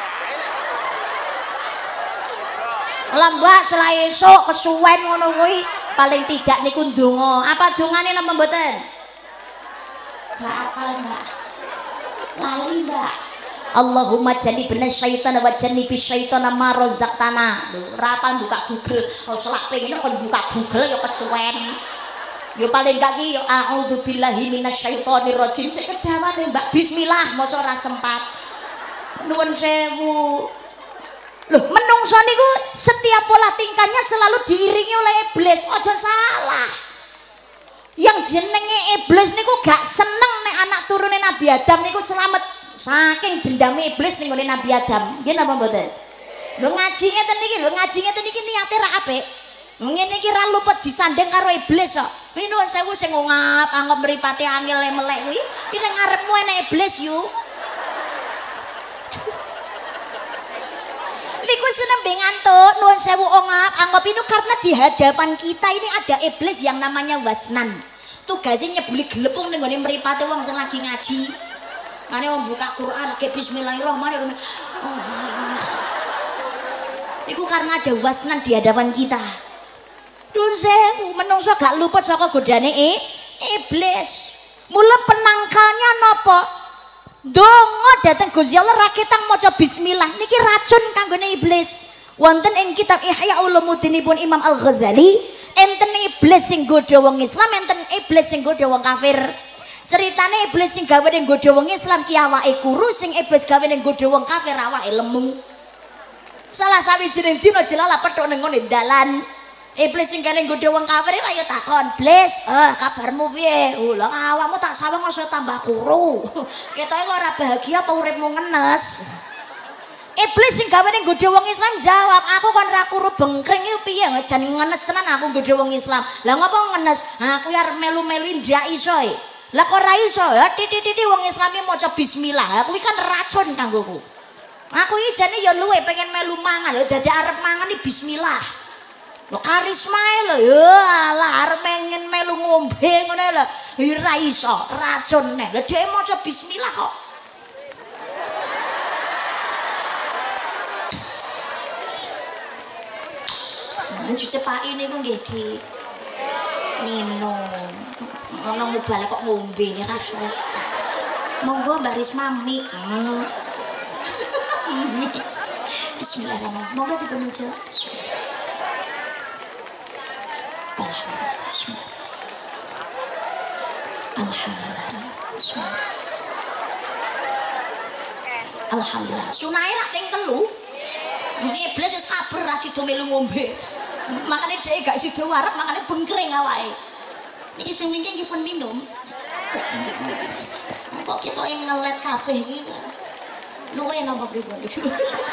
Lambak selai esuk kesuwen ngono kuwi paling tidak niku ndonga. Apa dongane napa mboten? Gak apal, Mbak. Lali, Mbak. Allahumma jannibna syaitana wa jannibis syaitana ma razaqtana. Lho, ora apal buka Google. Oh, selak pengine kon buka Google ya kesuwen. Ya paling gak ki ya a'udzubillahi minasyaitonir rajim. Sekedawane, Mbak. Bismillah, mosok ora sempat. Nuwun sewu. Loh, menungso niku setiap pola tingkahnya selalu diiringi oleh iblis. Ojo salah. Yang jenenge iblis niku gak seneng nek anak turune Nabi Adam niku selamat saking dendame iblis ning ngene Nabi Adam. Nggih napa mboten? Lho ngaji ngeten niki, lho ngaji ngeten niki niate ra apik. Ngene iki ra luput disanding karo iblis kok. Kuwi nuwun sewu sing ngap anggap mripate angel melek kuwi. Iki ning ngarepmu enek iblis yu. Niku senembe ngantuk, nuwun sewu ongap, anggap ini karena di hadapan kita ini ada iblis yang namanya wasnan. Tugasnya nyebuli gelepung ning gone mripate wong sing lagi ngaji. Mane wong buka Quran ke bismillahirrahmanirrahim. Iku karena ada wasnan di hadapan kita. Nuwun sewu, menungso gak luput saka godane e, iblis. Mula penangkalnya napa? Donga dateng Gusti Allah raketang maca bismillah niki racun kanggone iblis. Wonten ing kitab Ihya Ulumuddinipun Imam Al-Ghazali enten iblis sing godha wong Islam, enten iblis sing godha wong kafir. Ceritane iblis sing gawe ning godha wong Islam ki awake kuru, sing iblis gawe ning godha wong kafir awake lemu. Salah sawijining dina jelalah petuk ning ngene dalan. Iblis sing kene nggodha wong kafir ayo takon, "Blis, eh kabarmu piye?" "Oh, lha awakmu tak sawang aja tambah kuru." Ketoke kok ora bahagia apa uripmu ngenes. Iblis sing gawe ning nggodha wong Islam jawab, "Aku kon ra kuru bengkring iki piye? Jan ngenes tenan aku nggodha wong Islam." "Lah ngopo ngenes?" "Aku ya arep melu-melu ndak iso e." "Lah kok ora iso?" "Ya titik-titik wong Islam iki maca bismillah." Kuwi kan racun kanggoku. Aku iki jane ya luwe pengen melu mangan, lho dadi arep mangan iki bismillah. Lho karisma lho ya alah arep pengen melu ngombe ngene lho ora iso racun nek lho dhek maca bismillah kok. Nek cepake niku nggih di minum. Ono mubale kok ngombe rasane. Monggo Mbak Risma mi. Bismillahirrahmanirrahim. Monggo dipenuhi. Alhamdulillah. Alhamdulillah. Sunahe rak ping telu. Ini iblis wis kabur ra sida melu ngombe. Makane dhek gak sida warep, makane bengkring awake. Niki sing niki nggih pun minum. Kok kita yang ngelet kabeh iki. Luwe napa pripun iki?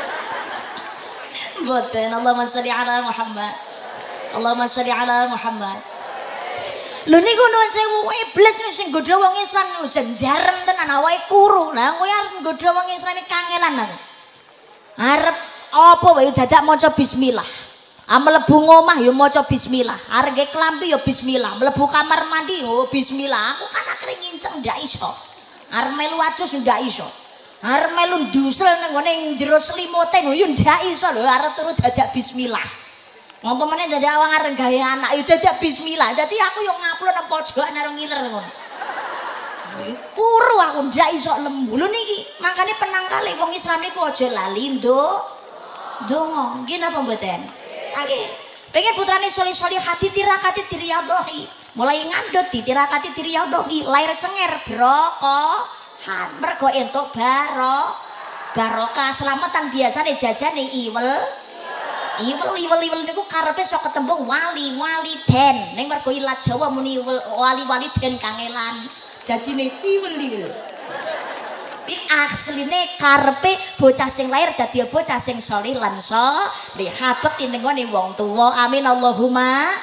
Mboten. Allahumma sholli ala Muhammad. Allahumma sholli ala Muhammad. Lho niku nuwun sewu iblis nek sing godha wong Islam jan jarem tenan awake kuru. Lah kowe arep godha wong Islam kangelan aku. Arep apa wae dadak maca bismillah. Ah mlebu ngomah ya maca bismillah. Arep nggih klambi ya bismillah. Mlebu kamar mandi oh bismillah. Aku kan akhire nginceng ndak iso. Arep melu adus ndak iso. Arep melu ndusel nang ngene jero selimutin yo ndak iso lho arep turu dadak bismillah. Ngopo meneh dadak awang areng gawe anak yo dadak bismillah. Dadi aku yo ngaplon nang pojokan karo ngiler ngono. Kuru aku ndak iso lembu. Lho niki makane penangkale wong Islam niku aja lali nduk. Donga, nggih napa mboten? Nggih. Pengen putrane solih-solihati tirakati diriyadhi. Mulai ngandut ditirakati diriyadhi, lair cenger brokohan. Mergo entuk baro barokah selamatan biasane jajane iwel. Iwel iwel iwel niku karepe sok ketembung wali wali den. Ning mergo ilat Jawa muni wali wali den kangelan. Jajine iwel iwel. Iki asline karepe bocah sing lair dadi bocah sing saleh lan saleh habet ning ngene wong tuwa. Amin Allahumma.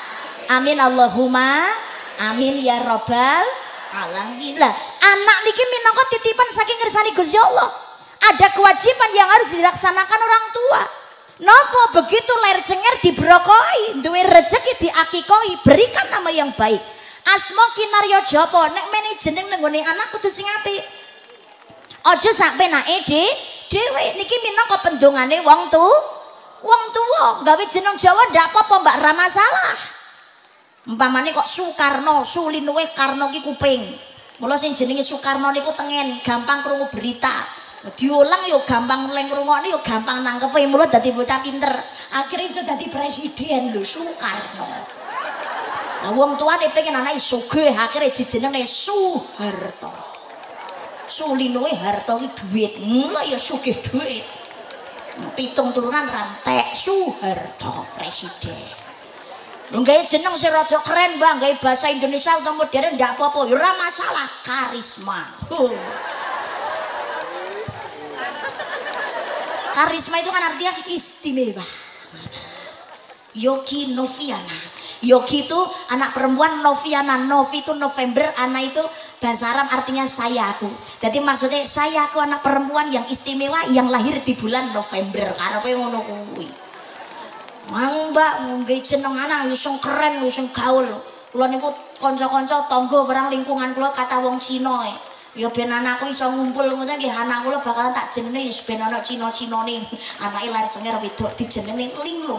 Amin Allahumma amin ya robbal alamin. Lah anak niki minangka titipan saking kersane Gusti Allah. Ada kewajiban yang harus dilaksanakan orang tua. Nopo begitu lahir cengar dibrokoi, duwe rezeki diakikoi, berikan nama yang baik. Asma kinarya japa, nek meni jeneng nenggone anak kudu sing apik. Aja sak penake dhewe niki minangka pendongane wong tu, wong tuwa, gawe jeneng Jawa ndak apa-apa Mbak, ra masalah. Umpamane kok Soekarno, Sulinuwe Karno ki kuping. Mula sing jenenge Soekarno niku tengen, gampang krungu berita. Diulang yo gampang mulai ngrungokne yo gampang nangkepe, mula dadi bocah pinter. Akhirnya iso dadi presiden lho Soekarno. Nah wong tuane pengen anake sugih, akhirnya dijenengne Soeharto. Sulinuwe harta ki dhuwit, mula ya sugih dhuwit. Pitung turunan rantek Soeharto presiden. Lho gawe jeneng sing rada keren, Mbak, gawe bahasa Indonesia utawa modern ndak apa-apa, ya ora masalah, karisma. Huh. Karisma itu kan artinya istimewa. Yogi Noviana. Yogi itu anak perempuan, Noviana. Novi itu November, Ana itu bahasa Arab artinya saya aku. Jadi maksudnya saya aku anak perempuan yang istimewa yang lahir di bulan November. Karepe ngono kuwi. Mang Mbak nggae jeneng anak sing keren, sing gaul. Kula niku kanca-kanca tangga barang lingkungan kula kata wong Cina. Ya ben anakku iso ngumpul ngoten nggih, anak kula bakalan tak jenenge ben ana Cina-cinane. Anake lahir cenger wedok dijenenge Linglung.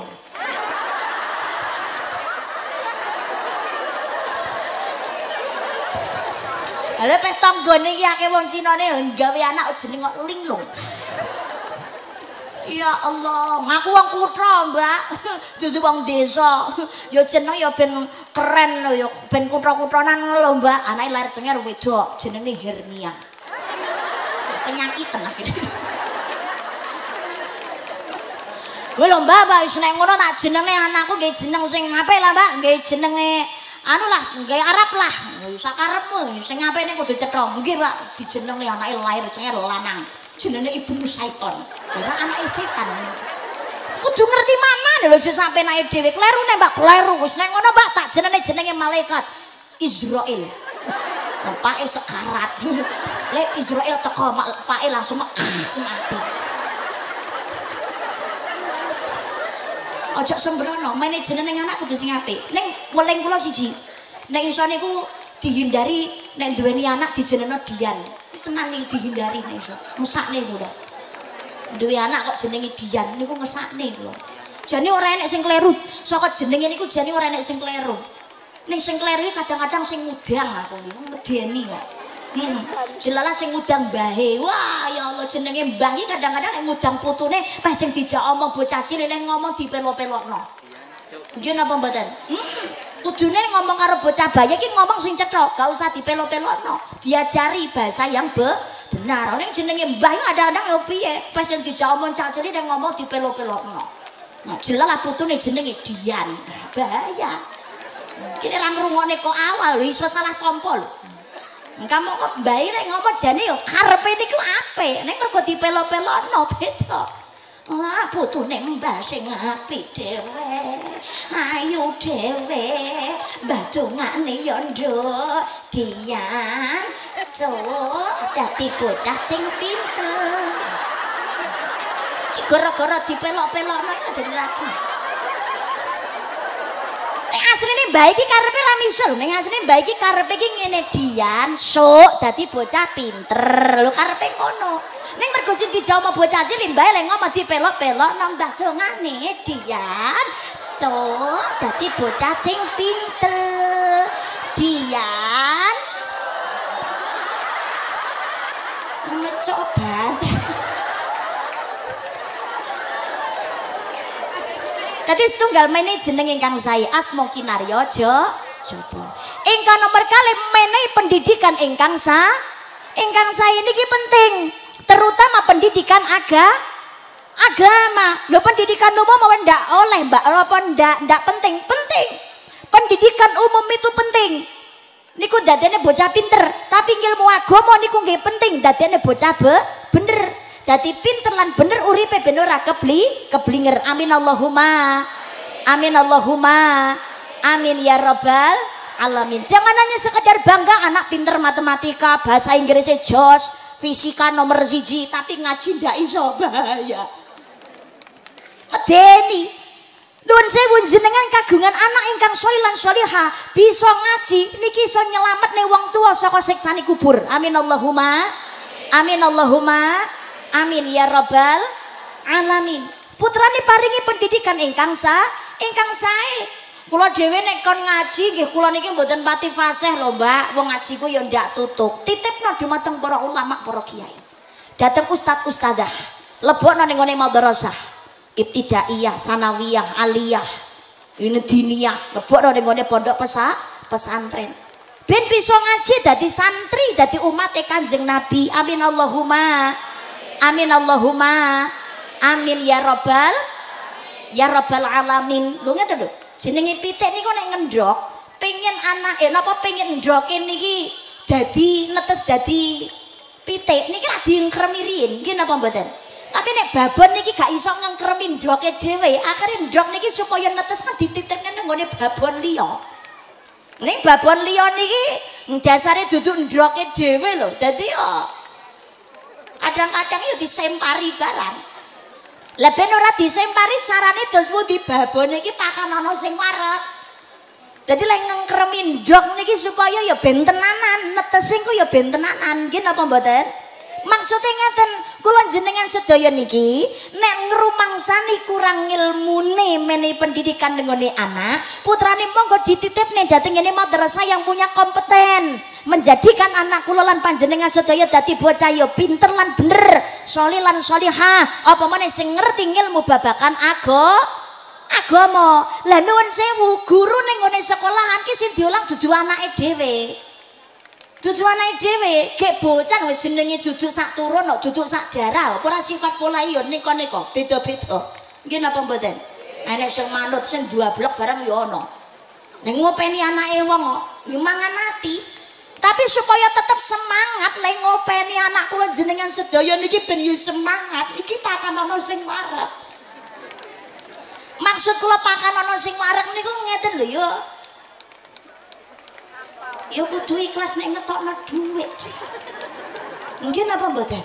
Lha peh tanggane iki akeh wong Cinane gawe anak jeneng kok Linglung. Ya Allah, ngaku wong kutha, Mbak. Dudu wong desa. Ya jeneng ya ben keren lho ya, ben kutha-kuthronan lho, Mbak. Anake lahir cenger wedok, jenenge hernia. Penyakitan akhirnya. Wah lho Mbak, Mbak wis nek ngono tak jenenge anakku nggih jeneng sing apik lah, Mbak. Nggih jenenge anu lah, nggih Arab lah. Sakarepmu sing apike kudu cetha. Nggih, Mbak, dijenengne anake lahir cenger lanang. Jenenge Ibnu Syaiton. Ora anake setan. Kudu ngerti mana lho aja sampe anake dhewe kleru nek Mbak kleru. Wis nek ngono Mbak tak jenenge jenenge malaikat Israil. Pake sekarat. Lek Israil teko pake langsung mati. Aja sembrono, mene jenenge anak kudu sing apik. Ning weling kula siji. Nek iso niku dihindari nek duweni anak dijenengno Dian. Tenan nih dihindari nih so, mesakne kula. Duwe anak kok jenenge Dian niku mesakne kula. Jane ora enek sing kleru, saka jenenge niku jane ora enek sing kleru. Ning sing kleru kadang-kadang sing ngudang aku niku medeni kok. Hmm. Jelala sing ngudang mbahe. Wah, ya Allah jenenge mbah iki kadang-kadang nek ngudang putune pas sing dijak omong bocah cilik nek ngomong dipelo-pelokno. Nggih napa mboten? Heeh. Kudune ngomong karo bocah bayi iki ngomong sing cetha, gak usah dipelo-pelokno. Diajari bahasa yang be benar. Ning jenenge mbah iki kadang-kadang yo piye? Pas sing dijak omong cah cilik nek ngomong dipelo-pelokno. Nah, jelala putune jenenge Dian. Bahaya. Kene ra ngrungokne kok awal lho iso salah tompo lho. Kamu kok bayi nek ngomong jane yo karepe niku apik, nek mergo dipelo-pelokno beda. Wah, putune mbah sing apik dhewe. Ayo dhewe, badungane yo nduk Dian. Cuk, dadi bocah sing pinter. Iki gara-gara dipelok-pelokno dadi ragu. Nek asline mbah iki karepe ra misul, ning asline mbah iki karepe iki ngene Dian, sok dadi bocah pinter. Lho karepe ngono. Ning mergo sing dijawab bocah cilik mbah lek ngomong dipelok-pelok nang mbah dongane Dian. Cuk, dadi bocah sing pinter. Dian. Mencoba. Dadi setunggal menehi jeneng ingkang sae asma kinarya jaba. Ingkang nomor kalih menehi pendidikan ingkang sa ingkang sae niki penting, terutama pendidikan aga agama. Lho pendidikan umum apa ndak oleh Mbak? Apa ndak ndak penting? Penting. Pendidikan umum itu penting. Niku dadene bocah pinter, tapi ilmu agama niku nggih penting dadene bocah be bener. Dadi pinter lan bener uripe ben ora kebli keblinger. Amin Allahumma. Amin Allahumma. Amin ya rabbal alamin. Jangan hanya sekedar bangga anak pinter matematika, bahasa Inggrisnya jos, fisika nomor siji, tapi ngaji ndak iso bahaya. Medeni. Nuwun sewu jenengan kagungan anak ingkang sholih lan sholihah, bisa ngaji niki iso nyelametne wong tua saka siksane kubur. Amin Allahumma. Amin Allahumma. Amin ya rabbal alamin. Putrane paringi pendidikan ingkang sa, ingkang sae. Kula dhewe nek kon ngaji nggih kula niki mboten pati fasih lho, Mbak. Wong ngaji ku ya ndak tutuk. Titipno dumateng para ulama, para kiai. Dateng ustaz ustadzah. Lebokno ning ngene madrasah. Ibtidaiyah, sanawiyah, aliyah, ini diniyah, lebokno ning ngene pondok pesa, pesantren. Ben bisa ngaji dadi santri, dadi umat Kanjeng Nabi. Amin Allahumma. Amin Allahumma. Amin ya rabbal ya rabbal alamin. Lho ngeten lho. Jenenge pitik niku nek ngendhok, pengen anak eh napa pengen ndhoke niki dadi netes dadi pitik niki ra diengkremi riyin. Nggih napa mboten? Tapi nek babon niki gak iso ngengkremi ndhoke dhewe. Akhire ndhok niki supaya netes kan dititipne nang ngene babon liya. Ning babon liya niki dasare duduk ndhoke dhewe lho. Dadi yo kadang-kadang yo disempari barang. Lah ben ora disempari carane dos pundi babon iki pakan ana sing wareg. Dadi lek ngengkremi ndhok niki supaya ya ben tenanan, netese ku ya ben tenanan. Nggih napa mboten? Maksudnya ngeten, kula jenengan sedaya niki nek ngrumangsani kurang ilmune menehi pendidikan nggone anak, putrane monggo dititipne dhateng ngene madrasah yang punya kompeten, menjadikan anak kula lan panjenengan sedaya dadi bocah ya pinter lan bener, sholih lan sholihah, apa meneh sing ngerti ilmu babakan agama. Agama. Lah nuwun sewu, guru ning ngene sekolahan ki sing diulang dudu anake dhewe. Dudu anake dhewe, gek bocah wis jenenge duduk sak turun, duduk sak darah, ora sifat pola iya nika-nika, beda-beda. Nggih napa mboten? Enek sing manut sing dua blok barang ya ana. Ning ngopeni anake wong yo mangan mati. Tapi supaya tetap semangat lek ngopeni anak kula jenengan sedaya niki ben yo semangat. Iki pakan ana sing wareg. Maksud kula pakan ana sing wareg niku ngeten lho yo. Ya kudu ikhlas nek ngetokno dhuwit. Nggih napa mboten?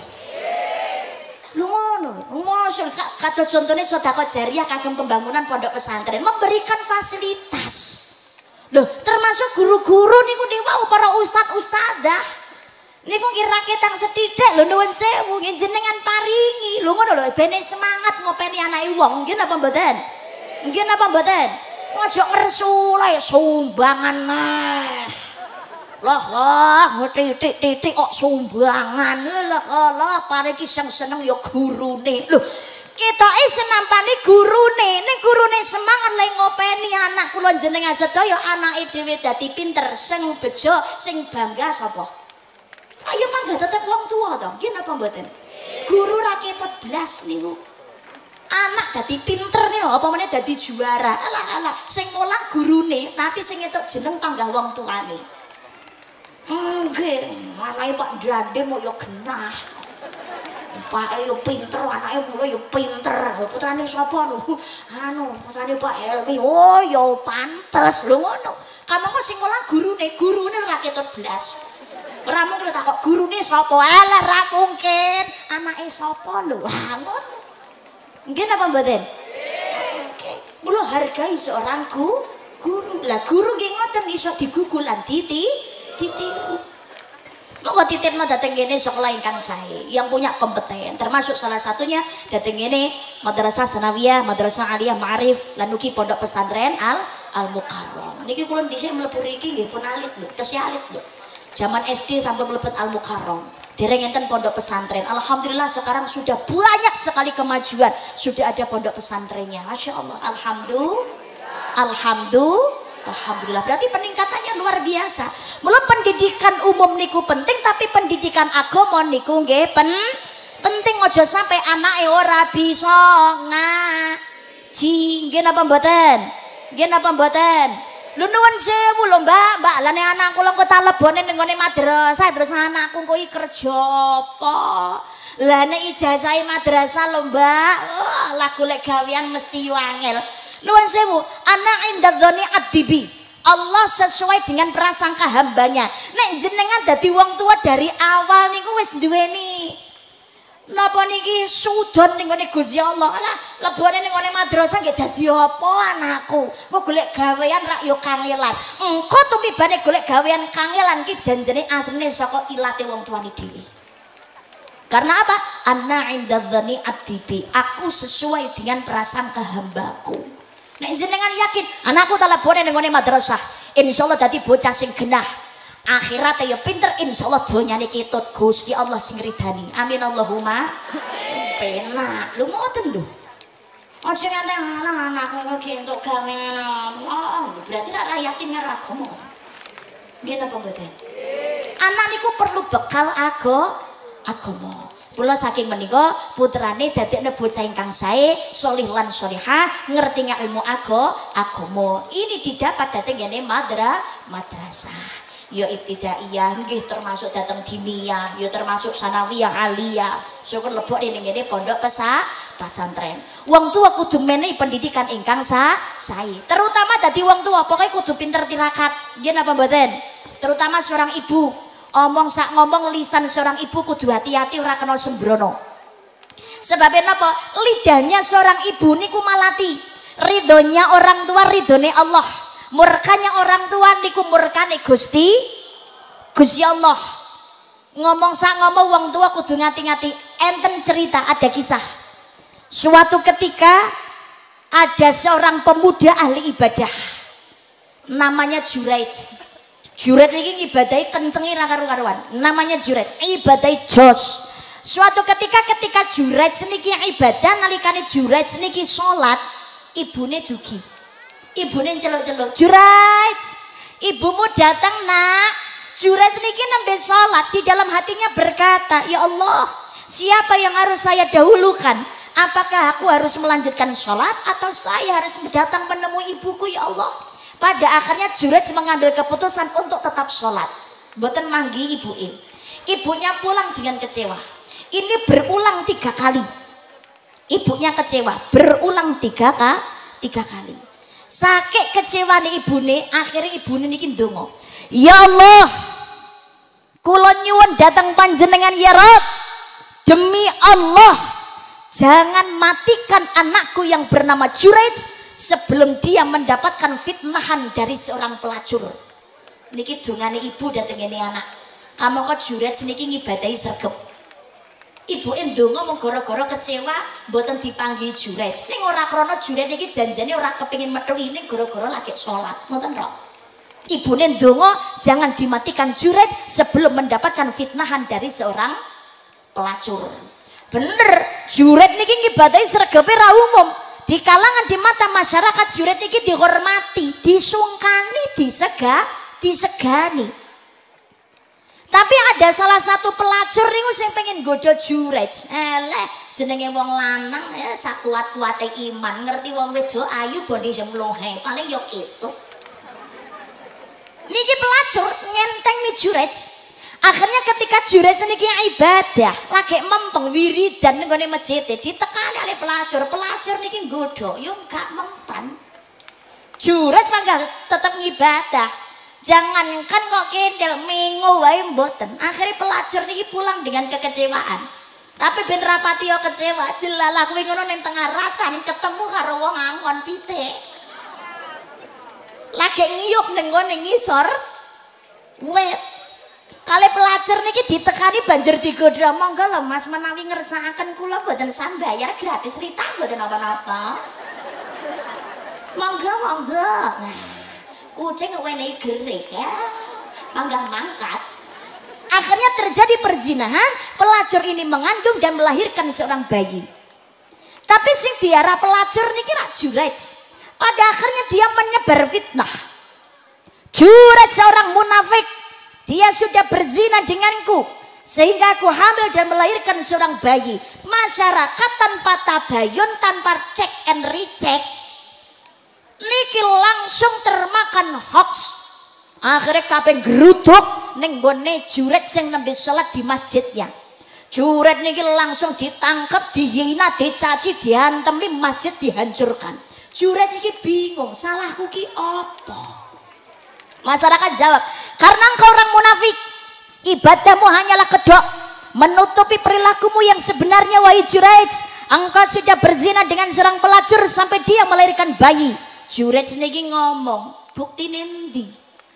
Lho ngono, ngono kata contone sedekah jariah kagem pembangunan pondok pesantren memberikan fasilitas. Loh, termasuk guru-guru niku niku para ustaz ustadzah. Niku kira ketang sethithik lho nuwun sewu jenengan paringi. Lho ngono lho ben semangat ngopeni anake wong. Nggih napa mboten? Nggih napa mboten? Ojo ngresul ae sumbangan nah. Lah lah titik-titik kok sumbangan lah lah pareki sing seneng ya gurune lho ketoke senampane gurune ning gurune semangat lek ngopeni anak kula jenengan sedaya anake dhewe dadi pinter sing bejo sing bangga sapa ayo mangga tetep wong tua to nggih napa mboten guru ra ketut blas niku anak dadi pinter niku apa meneh dadi juara alah alah sing mulang gurune tapi sing entuk jeneng panggah wong tuane. Nggih, anake Pak Drande mau yo genah. Pake yo pinter, anake mulo yo pinter. Putrane sapa lho? Anu, putrane Pak Helmi. Oh, yo pantes lho ngono. Kamu kok sing ngolah gurune, gurune ora ketut blas. Ora mungkin tak kok gurune sapa? Alah ra mungkin. Anake sapa lho? Ha ngono. Nggih napa mboten? Nggih. Mulo hargai seorang guru. Guru. Lah guru nggih ngoten iso digugul lan titi ditiru. Monggo titipno dateng kene sekolah ingkang sae yang punya kompeten termasuk salah satunya dateng kene madrasah sanawiyah, madrasah aliyah ma'arif lan ugi pondok pesantren Al Al Mukarram. Niki kula dhisik mlebu mriki nggih pun alit lho, tesih alit lho. Zaman S D sampai mlebet Al Mukarram. Dereng enten pondok pesantren. Alhamdulillah sekarang sudah banyak sekali kemajuan, sudah ada pondok pesantrennya. Masya Allah. Alhamdulillah. Alhamdulillah. Alhamdulillah, berarti peningkatannya luar biasa. Mula pendidikan umum niku penting, tapi pendidikan agama niku nggih pen penting. Aja sampai anake ora bisa ngaji. Nggih napa mboten? Nggih napa mboten? Lho nuwun sewu lho Mbak, Mbak lane anakku lho kok tak lebone ning ngene madrasah terus anakku kok iki kerja apa? Lah nek ijazahe madrasah lho Mbak, oh, lah golek gawean mesti yo angel. Nuwun sewu, ana inda dzoni abdibi. Allah sesuai dengan prasangka hambanya. Nek jenengan dadi wong tua dari awal niku wis duweni napa niki sudon ning ngene Gusti Allah. Alah, lebone ning ngene madrasah nggih dadi apa anakku? Kok golek gawean rak yo kangelan. Engko tumibane golek gawean kangelan ki janjene asline saka ilate wong tuane dhewe. Karena apa? Anna inda dzani abdi, aku sesuai dengan prasangka hambaku. Nek jenengan yakin anakku tak lebone ning ngene madrasah, insyaallah dadi bocah sing genah. Akhirat ya pinter, insyaallah donyane ketut Gusti Allah sing ridani. Amin Allahumma. Penak lu ngoten lho. Aja nganti anak-anakku iki entuk gawean. Oh, berarti ra yakin karo agama. Nggih napa mboten? Anak niku perlu bekal ago agama. Kula saking menika putrane dadekne bocah ingkang sae, sholih lan sholihah, ngerti ilmu ago agama. Ini didapat dhateng ngene madra madrasah. Ya ibtidaiyah nggih termasuk datang diniyah, ya termasuk sanawiyah aliyah. Syukur lebok ning ngene pondok pesa pesantren. Wong tua kudu menehi pendidikan ingkang sa sae. Terutama dadi wong tua pokoknya kudu pinter tirakat. Nggih napa mboten? Terutama seorang ibu. Omong sak ngomong lisan seorang ibu kudu hati-hati ora kena sembrono. Sebabnya napa? Lidahnya seorang ibu niku malati. Ridhonya orang tua ridhone Allah. Murkanya orang tua niku murkane Gusti Gusti Allah. Ngomong sak ngomong wong tua kudu ngati-ngati. Enten cerita, ada kisah. Suatu ketika ada seorang pemuda ahli ibadah. Namanya Juraij. Juraij ini ibadai kencengi ra karu-karuan. Namanya Juraij, ibadai jos. Suatu ketika ketika Juraij niki ibadah nalikane Juraij niki salat, ibune dugi. Ibune celuk-celuk, Juraij, ibumu datang nak. Juraij niki nembe sholat, di dalam hatinya berkata, ya Allah, siapa yang harus saya dahulukan? Apakah aku harus melanjutkan sholat atau saya harus datang menemui ibuku ya Allah? Pada akhirnya Juraij mengambil keputusan untuk tetap sholat. Mboten manggi ibuke. Ibunya pulang dengan kecewa. Ini berulang tiga kali. Ibunya kecewa, berulang tiga kali. Tiga kali. Sakit kecewa nih ibune, akhirnya ibune niki ndonga. Ya Allah, kula nyuwun datang panjenengan ya Rabb. Demi Allah, jangan matikan anakku yang bernama Juraij sebelum dia mendapatkan fitnahan dari seorang pelacur. Niki dongane ibu dateng ngene anak. Kamu kok Juraij niki ngibadahi sregep. Ibu ndonga mung gara-gara kecewa mboten dipanggi Juraij. Ning ora krana Juraij iki janjane ora kepengin metu ini gara-gara lagi sholat. Ngoten tok. Ibune ndonga jangan dimatikan Juraij sebelum mendapatkan fitnahan dari seorang pelacur. Bener, Juraij niki ngibadahi sregepe ra umum. Di kalangan di mata masyarakat Juraij niki dihormati, disungkani, disega, disegani. Tapi ada salah satu pelacur niku sing pengen godho Juraij. Eleh, jenenge wong lanang ya sakuat-kuate iman, ngerti wong wedok ayu bone semlohe, paling yo kitu. Niki pelacur ngenteng nih Juraij. Akhirnya ketika Juraij niki ibadah, lagi mempeng wiridan nggone masjid, ditekani oleh pelacur. Pelacur niki nggodho, yo gak mempan. Juraij mangga tetep ngibadah. Jangankan kok kendel mengo wae mboten. Akhirnya pelacur niki pulang dengan kekecewaan. Tapi ben rapati yo kecewa, jelalah kuwi ngono ning tengah ratan ketemu karo wong angon pitik. Lagi ngiyup ning ngene ngisor wet. Kali pelacur niki ditekani banjur digodha, monggo lho Mas menawi ngersakaken kula mboten sambayar gratis rita mboten apa-apa. Monggo monggo. Nah, kucing wenehi gerik ya, manggang mangkat. Akhirnya terjadi perzinahan, pelacur ini mengandung dan melahirkan seorang bayi. Tapi sing diarah pelacur niki rak Juraij. Pada akhirnya dia menyebar fitnah. Juraij seorang munafik, dia sudah berzina denganku sehingga aku hamil dan melahirkan seorang bayi. Masyarakat tanpa tabayun, tanpa cek and recheck, niki langsung termakan hoax. Akhirnya kabeh geruduk ning gone Juraij sing nembe salat di masjidnya. Juraij niki langsung ditangkap, dihina, dicaci, diantemi, masjid dihancurkan. Juret iki bingung, salahku ki apa? Masyarakat jawab, karena engkau orang munafik, ibadahmu hanyalah kedok, menutupi perilakumu yang sebenarnya. Wahai Juret, engkau sudah berzina dengan seorang pelacur sampai dia melahirkan bayi. Juret niki ngomong, bukti nendi?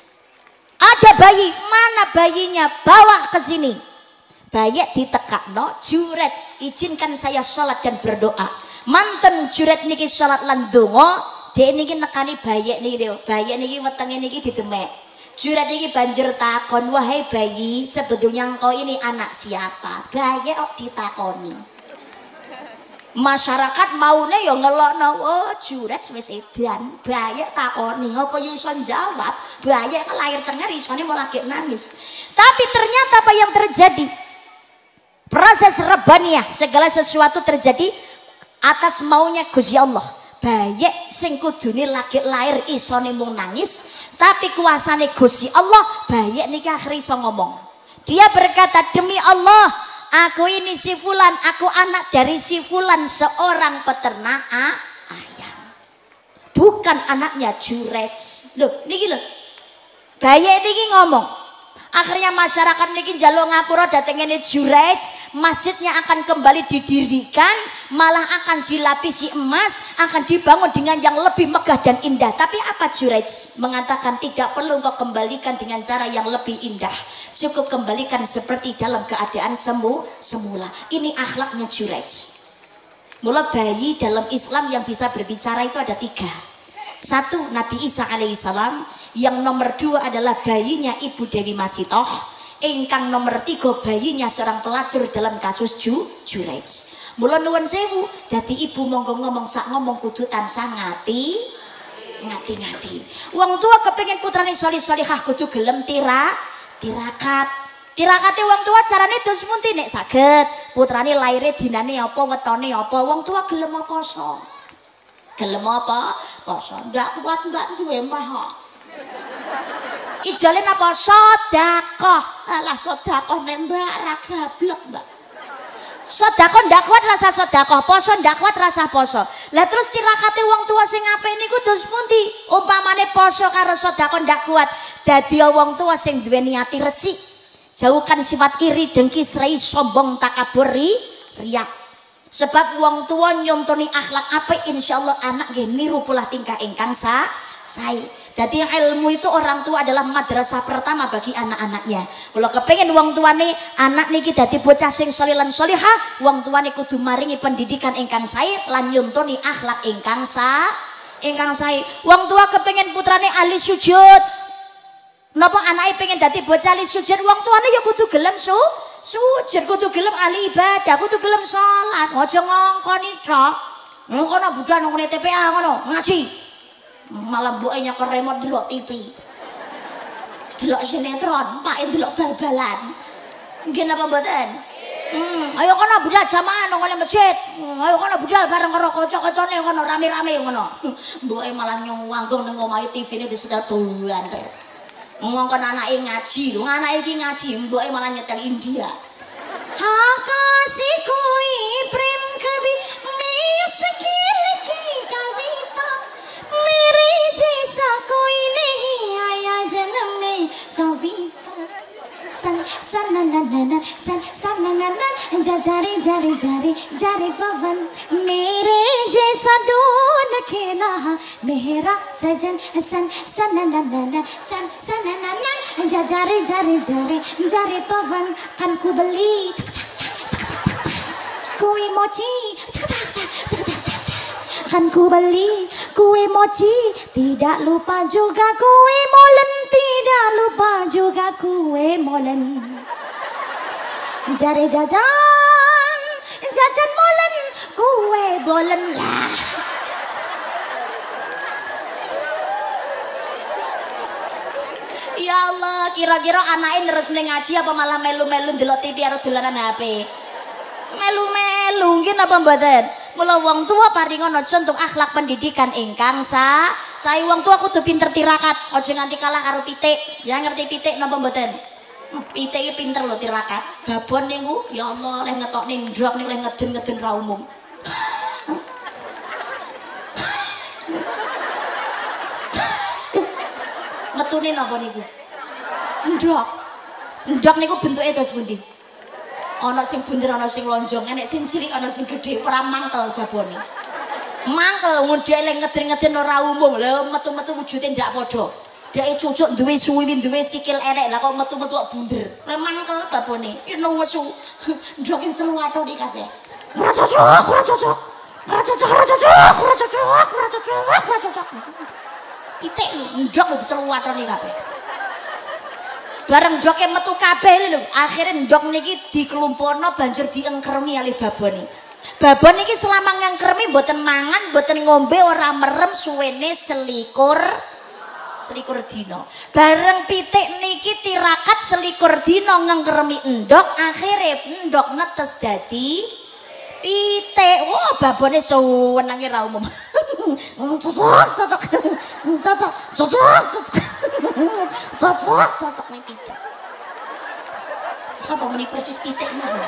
Ada bayi, mana bayinya? Bawa ke sini. Bayi ditekakno, Juret izinkan saya sholat dan berdoa. Manten Juret niki sholat lan donga, dek niki nekani bayi niki lho. Bayi niki wetenge niki didemek. Juret niki banjur takon, wahai bayi, sebetulnya engkau ini anak siapa? Bayi kok ditakoni. Masyarakat maune ya ngelokno, oh Juret wis edan, bayi takoni, apa yo iso jawab? Bayi kan lahir cengar isone mau lagi nangis. Tapi ternyata apa yang terjadi? Proses rebaniah, segala sesuatu terjadi atas maunya Gusti Allah. Bayi sing kudune lagi lahir isone mung nangis, tapi kuasane Gusti Allah, bayi niki akhir iso ngomong. Dia berkata, demi Allah, aku ini si Fulan, aku anak dari si Fulan, seorang peternak ayam. Bukan anaknya Juret. Loh, niki lho. Bayi niki ngomong. Akhirnya masyarakat niki njaluk ngapura dateng ngene Juret, masjidnya akan kembali didirikan, malah akan dilapisi emas, akan dibangun dengan yang lebih megah dan indah. Tapi apa Juret mengatakan, tidak perlu kau kembalikan dengan cara yang lebih indah, cukup kembalikan seperti dalam keadaan semu semula. Ini akhlaknya Juret. Mula bayi dalam Islam yang bisa berbicara itu ada tiga. Satu, Nabi Isa alaihissalam. Yang nomor dua adalah bayinya Ibu Dewi Masitoh. Ingkang nomor tiga bayinya seorang pelacur dalam kasus Ju Juret. Mula nuwun sewu, dadi ibu monggo ngomong sak ngomong kudu tansah ngati ngati-ngati. Wong tua kepengin putrane solih-solihah kudu gelem tira tirakat. Tirakate wong tua carane dos munti nek saged. Putrane laire dinane apa, wetone apa, wong tua gelem apa poso. Gelem apa? Poso. Ndak kuat mbak duwe mbah kok. Ijole napa? Sedekah. Alah sedekah nek mbak ra gablek mbak. Sedekah ndak kuat rasa sedekah, poso ndak kuat rasa poso. Lah terus tirakate wong tua sing apik niku dos pundi? Umpamane poso karo sedekah ndak kuat, dadi wong tua sing duweni ati resik. Jauhkan sifat iri, dengki, serai, sombong, takabur, riak. Sebab wong tua nyontoni akhlak apik, insyaallah anak nggih niru pola tingkah ingkang sa sae. Jadi ilmu itu orang tua adalah madrasah pertama bagi anak-anaknya. Kalau kepengen wong tuane anak niki dadi bocah sing saleh lan salihah, wong tuane kudu maringi pendidikan ingkang sae lan nyontoni akhlak ingkang sa ingkang sae. Wong tua kepengen putrane ahli sujud. Napa anake pengen dadi bocah ahli sujud, wong tuane ya kudu gelem su sujud, kudu gelem ahli ibadah, kudu gelem salat. Aja ngongkoni tok. Ngono budal nang T P A ngono, ngaji. Malah mbuke nyekel remote delok T V. Delok sinetron, pake delok bal-balan. Nggih napa mboten? Hmm, ayo kono budal jamaah nang ngene masjid. Ayo kono budal bareng karo kanca-kancane kono rame-rame ngono. Mbuke malah nyuwanggung nang omahe T V-ne wis sedar bulan. Ngomong kan anake ngaji, lho anake iki ngaji, mbuke malah nyetel India. Hakasiku prem kabi miskil ki kavita मेरे जैसा कोई नहीं आया जन्म में कभी सन सन न न न सन सन न न जा जारे जारे जारे जारे पवन मेरे जैसा ढूंढ के रहा मेरा सजन सन सन न न न सन सन न न जा जारे जारे जारे जारे पवन kan ku beli kue mochi kan ku beli kue mochi, tidak lupa juga kue molen, tidak lupa juga kue molen. Jare jajan, jajan molen, kue bolen lah. Ya Allah, kira-kira anaknya terus ngaji apa malah melu-melu ndelok T V atau dolanan H P? Melu-melu, nggih napa mboten? Mula wong tua paringono contoh akhlak pendidikan ingkang sa sae wong tua kudu pinter tirakat, aja nganti kalah karo pitik. Ya ngerti pitik napa mboten? Pitik iki pinter lho tirakat. Babon niku ya Allah leh ngetokne ndrok niku leh ngeden-ngeden ra umum. Wantune napa niku? Ndok. Ndok niku bentuke dos pundi? Ana sing bunder, ana sing lonjong, enek sing cilik, ana sing gedhe, ora mangkel babone. Mangkel ngedhe lek ngeder-ngeder ora umum. Lha metu-metu wujude ndak padha. Dheke cucuk duwe suwi, duwe sikil elek. Lah kok metu-metu kok bunder. Ora mangkel babone. Ino wesu. Ndok iki celuwathone kabeh. Ora cocok, ora cocok. Ora cocok, ora cocok, ora cocok, ora cocok, ora cocok. Pitik ndok diceluwathone kabeh. Bareng ndoke metu kabeh lho, akhire ndok niki dikelumpono banjur diengkremi alih babone. Babon iki selama ngengkremi mboten mangan, mboten ngombe, ora merem suwene selikur selikur dina. Bareng pitik niki tirakat selikur dina ngengkremi endok, akhire endok netes dadi pitik. Wah, babone suwenenge ra umum. Cocok, cocok. Cocok, cocok, cocok. Cocok, cocok nih pitik. Sapa muni persis pitik niku?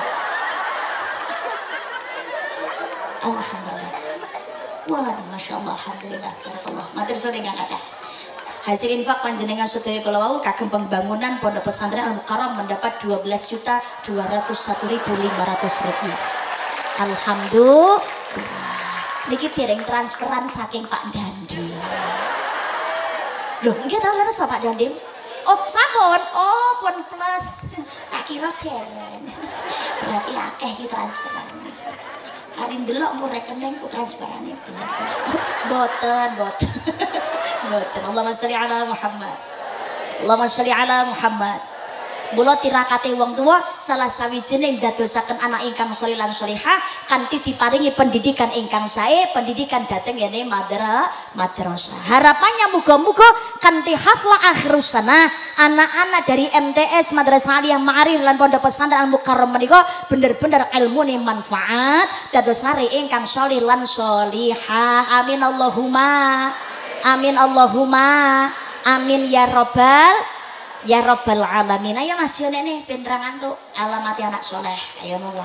Alhamdulillah. Wah, masya Allah, alhamdulillah, barakallah. Matur suwun ingkang kathah. Hasil infak panjenengan sedaya kula wau kagem pembangunan Pondok Pesantren Al Mukarram mendapat dua belas juta dua ratus satu ribu lima ratus rupiah. Alhamdulillah. Niki dereng transferan saking Pak Dandil. Loh, nggih ta leres Pak Dandil? Oh, sampun. Oh, pun plus. Tak kira dereng. Berarti akeh iki transferan. Ari ndelok mu rekening ku transferane. Boten, boten. Boten. Allahumma sholli ala Muhammad. Allahumma sholli ala Muhammad. Mula tirakate wong tua salah sawijining dadosaken anak ingkang sholih lan sholihah kanthi diparingi pendidikan ingkang sae, pendidikan dhateng yene madra madrasah. Harapannya muga-muga kanthi haflah akhirus sana anak-anak dari M T S Madrasah Aliyah Ma'arif lan Pondok Pesantren Al Mukarram menika bener-bener ilmune manfaat dados sari ingkang sholih lan sholihah. Amin Allahumma. Amin Allahumma. Amin ya robbal ya Rabbal Alamin. Ayo Mas Yone nih penerangan tuh alamati anak soleh. Ayo monggo.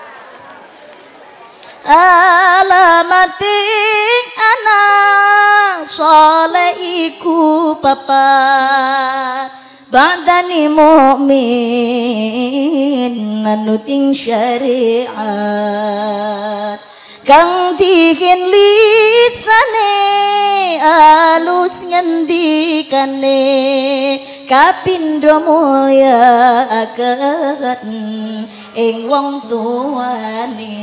Alamati anak soleh iku papat badani mukmin nanuting syariat kang dikin lisane alus ngendikane kapindo mulya akan ing wong tuane.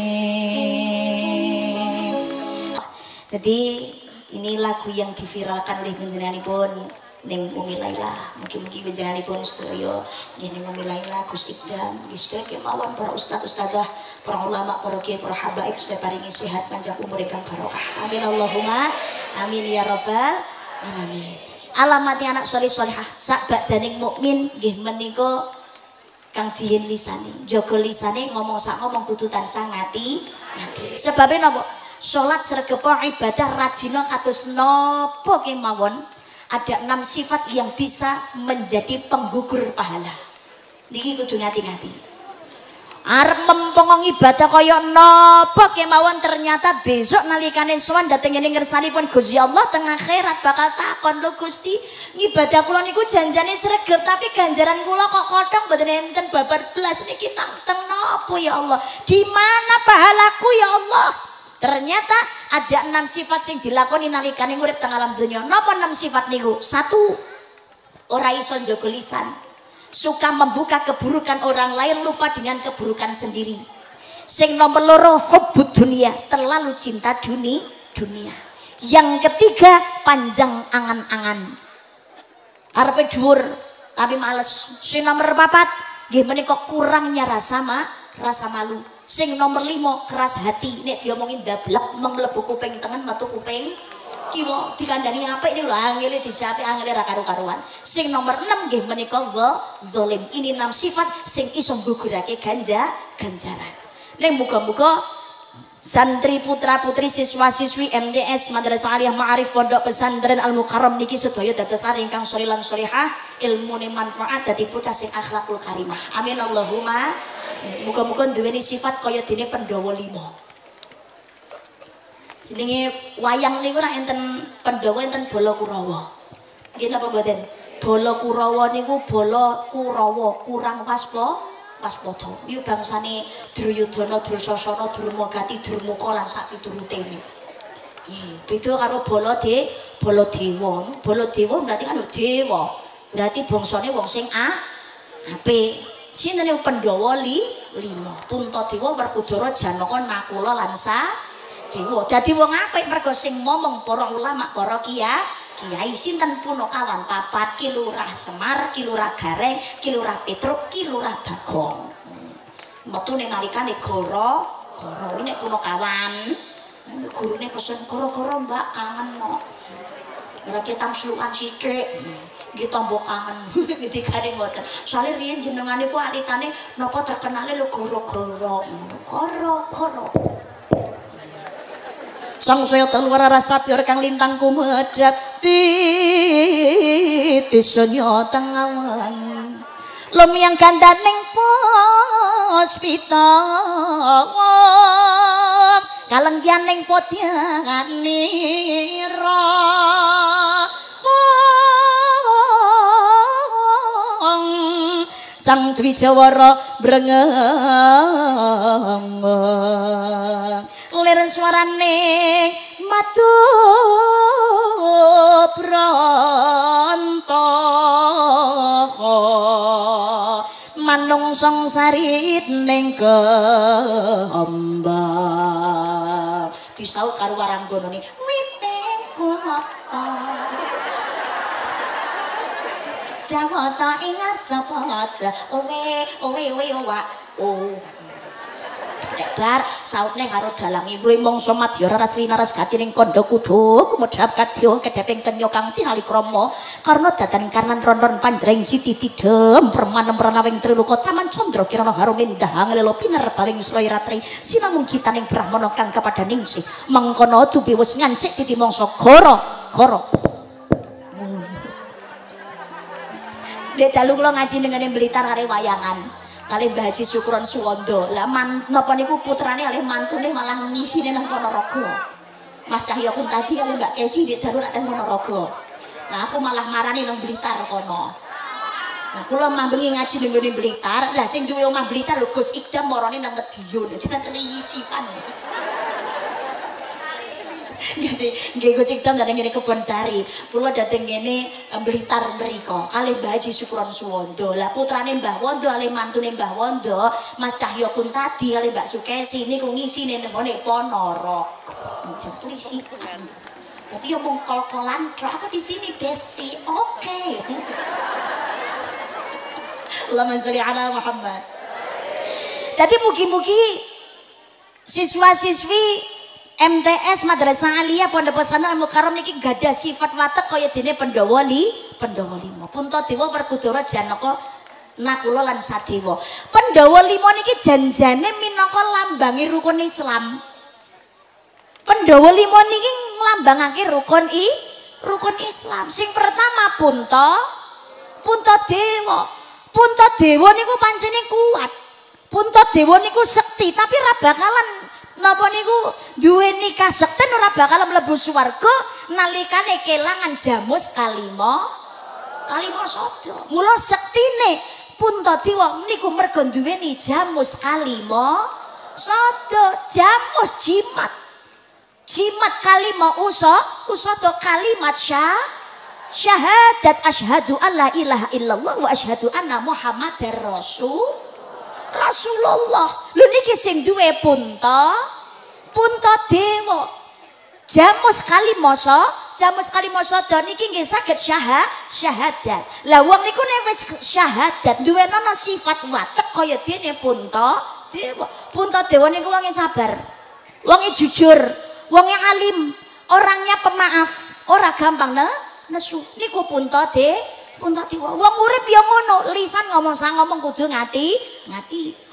Jadi ini lagu yang diviralkan oleh panjenenganipun ning Umi Laila. Mugi-mugi panjenenganipun sedaya nggih ning Umi Laila Gus Ikdam, nggih sedaya kemawon para ustaz ustadzah, para ulama, para kiai, para habaib sedaya paringi sehat panjang umur ingkang barokah. Amin Allahumma amin ya rabbal alamin. Alamatnya anak sholih sholihah sak badaning mukmin nggih menika kang dihin lisane, jaga lisane ngomong sak ngomong kudu tansah ngati ngati. Sebabe napa? Salat sregepa ibadah rajina kados napa kemawon ada enam sifat yang bisa menjadi penggugur pahala. Niki kudu ngati-ngati. Arep mempong ibadah kaya napa kemawon ternyata besok nalikane sowan dhateng ngene ngersanipun Gusti Allah teng akhirat bakal takon lho Gusti ibadah kula niku janjane sregep tapi ganjaran kula kok kodhong mboten enten babar blas niki nang teng napa ya Allah di mana pahalaku ya Allah. Ternyata ada enam sifat sing dilakoni nalikane urip teng alam donya. Napa enam sifat niku? Satu, ora iso njaga lisan. Suka membuka keburukan orang lain, lupa dengan keburukan sendiri. Sing nomor loro hubbud dunia, terlalu cinta dunia dunia. Yang ketiga panjang angan-angan, arepe dhuwur tapi males. Sing nomor papat nggih menika kurangnya rasa ma, rasa malu. Sing nomor lima keras hati, nek diomongin dablek menglebu kuping tengen metu kuping kiwa dikandani apik niku lho angele dijape angele ra karu-karuan. Sing nomor enam nggih menika zalim. Ini enam sifat sing iso nggugurake ganja ganjaran. Ning muga-muga santri putra-putri siswa-siswi M D S Madrasah Aliyah Ma'arif Pondok Pesantren Al Mukarram niki sedaya dados lare ingkang sholih lan sholihah, ilmune manfaat dadi putra sing akhlakul karimah. Amin Allahumma. Muga-muga duweni sifat kaya dene Pandhawa lima. Jenenge wayang niku nek enten Pandhawa enten Balakurawa. Nggih napa mboten? Bala Kurawa niku bala Kurawa kurang waspa waspada. Niku bangsane Duryudana, Dursasana, Durmagati, Durmuka lan sak piturute niku. Nggih, beda karo bala de Baladewa. Baladewa berarti kan dewa. Berarti bangsane wong sing a apik. Sinten Pandhawa li lima. Puntadewa, Werkudara, Janaka, Nakula lan Sadewa. Dadi wong apik mergo sing momong para ulama, para kiai. Kiai sinten Punakawan papat, Ki Lurah Semar, Ki Lurah Gareng, Ki Lurah Petruk, Ki Lurah Bagong. Metu ning nalikane Goro, Goro iki nek Punakawan. Gurune pesen Goro-goro Mbak kangen no. Ora kita tamslukan sithik. Nggih tambo kangen. Ngendikane ngoten. Soale riyen jenengan niku alitane napa terkenale lho Goro-goro. Goro-goro. Sang saya telur rasa pior kang lintang kumedhap titisnya tengawan lumiang gandaning puspita kalenggianing podyanira sang Dwijawara brengeng lir suarane madu branta manungsang sarit ning kembang disaut karo waranggonane witing kota Jawata ingat sapata owe owe owe wa oh bar sautne karo dalange luwih mangsa madya raras linaras gati ning kandha kudu kumedhap kadya kedheping kenya kang tinali krama karna dadaning kanan ron-ron panjreng siti tidem permanem pranawing triloka taman candra kirana harum indah nglelo pinerbaling sraya ratri sinamung gitaning brahmana kang kapadaningsih mangkono dubi wis ngancik titi mangsa goro goro Dek dalu kula ngaji nengane Blitar kare wayangan kali Mbah Haji Syukron Suwondo lah man napa niku putrane kalih mantune malah ngisine nang Ponorogo Mas Cahya pun tadi kali Mbak Kesi di darurat teng Ponorogo nah aku malah marani nang Blitar kono nah kula mambengi ngaji ning ngene Blitar lah sing duwe omah Blitar lho Gus Ikdam marane nang Medion jeneng telisipan nggih Gus Ikdam dateng ngene Kebon Sari kula dateng ngene Blitar mriko kalih Mbah Haji Syukron Suwondo lah putrane Mbah Wondo kalih mantune Mbah Wondo Mas Cahya pun tadi kalih Mbak Sukesi niku ngisine nggone Ponorogo polisi dadi yo mung kol-kolan aku di sini besti oke Allahumma sholli ala Muhammad dadi mugi-mugi siswa-siswi M T S Madrasah Aliyah Pondok Pesantren Al Mukarram niki gadah sifat watek kaya dene Pandhawa li, Pandhawa lima. Puntadewa, Werkudara, Janaka, Nakula lan Sadewa. Pandhawa lima niki janjane minangka lambangi rukun Islam. Pandhawa lima niki nglambangake rukun i rukun Islam. Sing pertama Punta, Puntadewa. Puntadewa niku pancene kuat. Puntadewa niku sekti tapi ra bakalan napa niku duweni kasekten ora bakal mlebu swarga nalikane kelangan jamus kalima kalima sada. Mula sektine Puntadewa niku mergo duweni jamus kalima sada, jamus jimat. Jimat kalima usa usada kalimat syah syahadat asyhadu alla ilaha illallah wa asyhadu anna muhammadar rasul Rasulullah. Lho niki sing duwe Punta, Puntadewa. Jamus kalimasa, jamus kalimasa niki nggih saged syahad, syahadat. Lah wong niku nek wis syahadat duwenono sifat watek kaya dene Puntadewa. Puntadewa niku wonge sabar. Wonge jujur, wonge alim, orangnya pemaaf, ora gampang ne nesu. Niku Puntadewa. Puntadewa wong urip ya ngono lisan ngomong sang ngomong kudu ngati ngati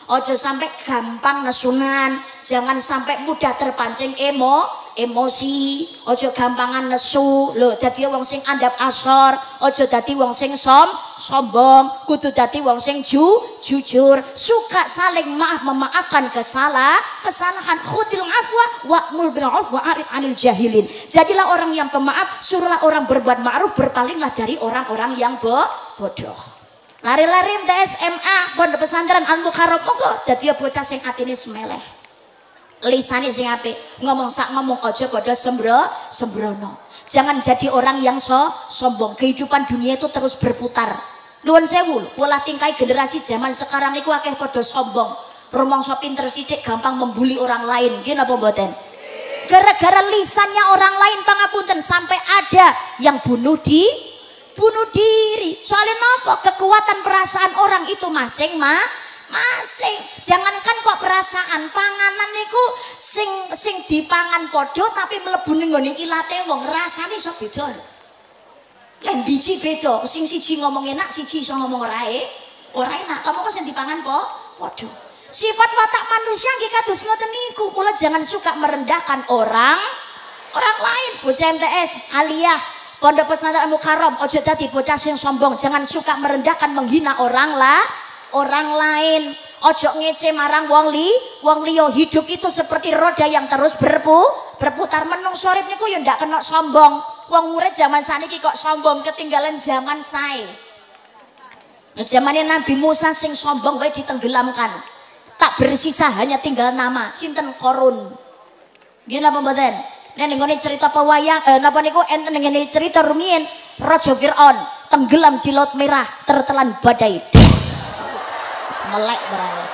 Ojo sampai gampang nesunan, jangan sampai mudah terpancing emo emosi, ojo gampangan nesu lho. Dadi wong sing andap asor, ojo dadi wong sing som sombong, kudu dadi wong sing ju jujur, suka saling maaf memaafkan kesalah kesalahan. Khudil afwa wa'mur bil 'urf wa'rid 'anil jahilin. Jadilah orang yang pemaaf, suruhlah orang berbuat ma'ruf, berpalinglah dari orang-orang yang bo bodoh. Lari-lari M T S M A pondok pesantren Al Mukarram monggo dadi bocah sing atine semeleh. Lisane sing apik, ngomong sak ngomong aja padha sembro sembrono. Jangan jadi orang yang so sombong. Kehidupan dunia itu terus berputar. Nuwun sewu, pola tingkah generasi zaman sekarang iku akeh padha sombong. Rumangsa pinter sithik gampang membuli orang lain. Nggih napa mboten? Gara-gara lisannya orang lain pangapunten sampai ada yang bunuh di bunuh diri. Soalnya napa? Kekuatan perasaan orang itu masing ma masing. Jangankan kok perasaan, panganan niku sing sing dipangan podo tapi mlebu ning nggone ilate wong rasane iso beda. Lah biji beda, sing siji ngomong enak, siji iso ngomong ora e, ora enak. Kamu kok sing dipangan po podo. Sifat watak manusia nggih kados ngoten niku. Kula jangan suka merendahkan orang orang lain. Bocah M T S, aliyah, pondok pesantren Al Mukarram, ojo dadi bocah sing sombong. Jangan suka merendahkan, menghina orang lah orang lain. Ojo ngece marang wong li wong liya. Hidup itu seperti roda yang terus berpu berputar. Menungso urip niku ya ndak kena sombong. Wong murid zaman saniki kok sombong, ketinggalan zaman sae. Zamane Nabi Musa sing sombong wae ditenggelamkan, tak bersisa hanya tinggal nama. Sinten Korun. Nggih napa mboten? Nek nggone cerita pewayang eh, napa niku enten ngene cerita rumiyin Raja Firaun tenggelam di Laut Merah tertelan badai. Melek berani.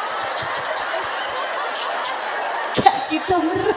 Kasih temen.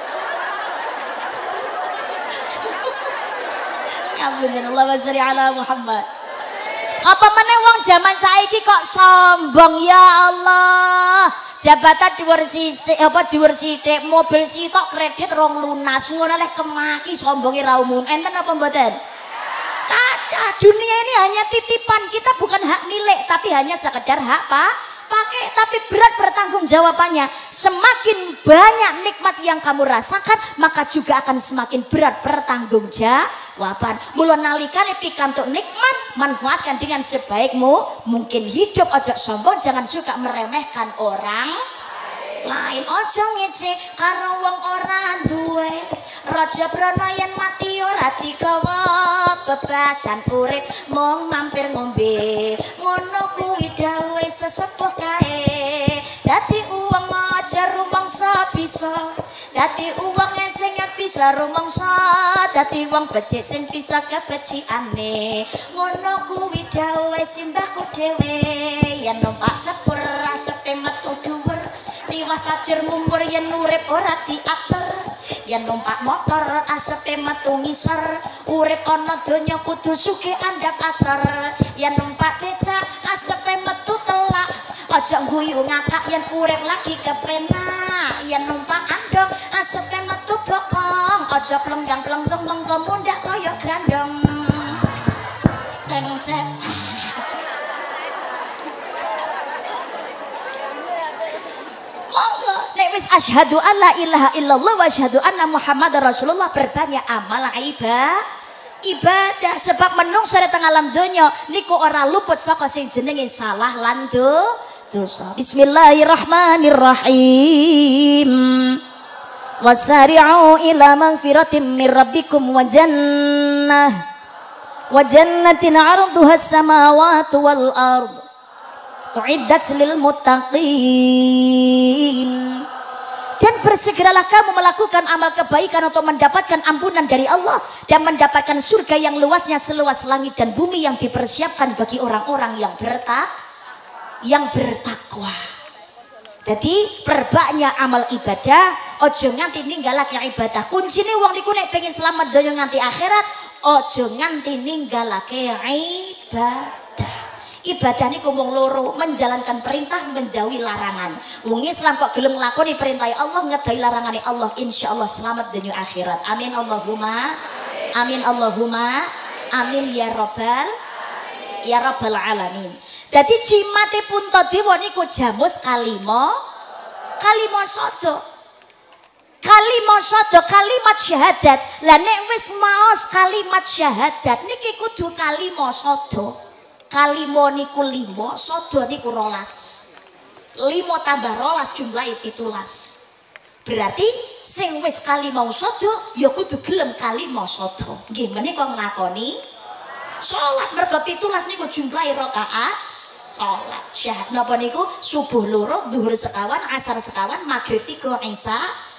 Alhamdulillah wa sholli ala Muhammad. Apa meneh wong zaman saiki kok sombong ya Allah. Jabatan dhuwur sithik apa dhuwur sithik, mobil sitok kredit rong lunas, ngono leh kemaki sombonge ra umum. Enten apa mboten? Kata dunia ini hanya titipan, kita bukan hak milik tapi hanya sekedar hak pak pakai, tapi berat bertanggung jawabannya. Semakin banyak nikmat yang kamu rasakan, maka juga akan semakin berat bertanggung jawaban. Mula nalikane pikantuk nikmat, manfaatkan dengan sebaikmu mungkin. Hidup ojo sombong, jangan suka meremehkan orang lain. Ojo ngece karo wong ora duwe. Raja Brana yen mati ora digawa, bebasan urip mung mampir ngombe. Ngono kuwi dawuhe sesepuh kae. Dadi uwang aja rumangsa bisa, dadi uwang sing bisa rumangsa, dadi wong becik sing bisa kebeciane. Ngono kuwi dawuhe simbahku dhewe. Yen numpak sepur asepe metu dhuwur, liwas ajer mumpur yen urip ora diatur. Yen numpak motor asepe metu ngisor, urip ana donya kudu sugih andhap asor. Yen numpak becak asepe metu telak, aja guyu ngakak yen urip lagi kepenak. Yen numpak andong asepe metu bokong, aja plenggang-plenggang mengko mundhak kaya grandong. Teng-teng. Nek wis asyhadu alla ilaha illallah wa asyhadu anna muhammadar rasulullah, berbanyak amal ibadah ibadah. Sebab menungso dateng alam donya niku ora luput saka sing jenenge salah lan dosa. Bismillahirrahmanirrahim. Wasari'u ila magfiratin min rabbikum wa jannah wa jannatin 'arduha as-samawati wal ard uiddat lil muttaqin. Dan bersegeralah kamu melakukan amal kebaikan untuk mendapatkan ampunan dari Allah dan mendapatkan surga yang luasnya seluas langit dan bumi yang dipersiapkan bagi orang-orang yang bertak yang bertakwa. Jadi perbanyak amal ibadah, ojo nganti ninggalake ibadah. Kuncine wong niku nek pengen selamat donya nganti akhirat, ojo nganti ninggalake ibadah. Ibadah niku mung loro, menjalankan perintah, menjauhi larangan. Wong Islam kok gelem nglakoni perintah Allah, ngedahi larangane Allah, insyaallah selamat dunia akhirat. Amin Allahumma amin Allahumma amin ya rabbal Ya Rabbal Alamin. Jadi cimate Puntadewa niku jamus kalima kalima sada. Kalima sada kalimat syahadat. Lah nek wis maos kalimat syahadat niki kudu kalima sada. Kalima niku lima, sada niku rolas. lima tambah rolas jumlahe pitulas. Berarti sing wis kalima sada ya kudu gelem kalima sada. Nggih menika nglakoni salat mergo pitulas niku jumlahe rakaat salat. Syahad napa niku subuh loro, zuhur sekawan, asar sekawan, maghrib tiga, isya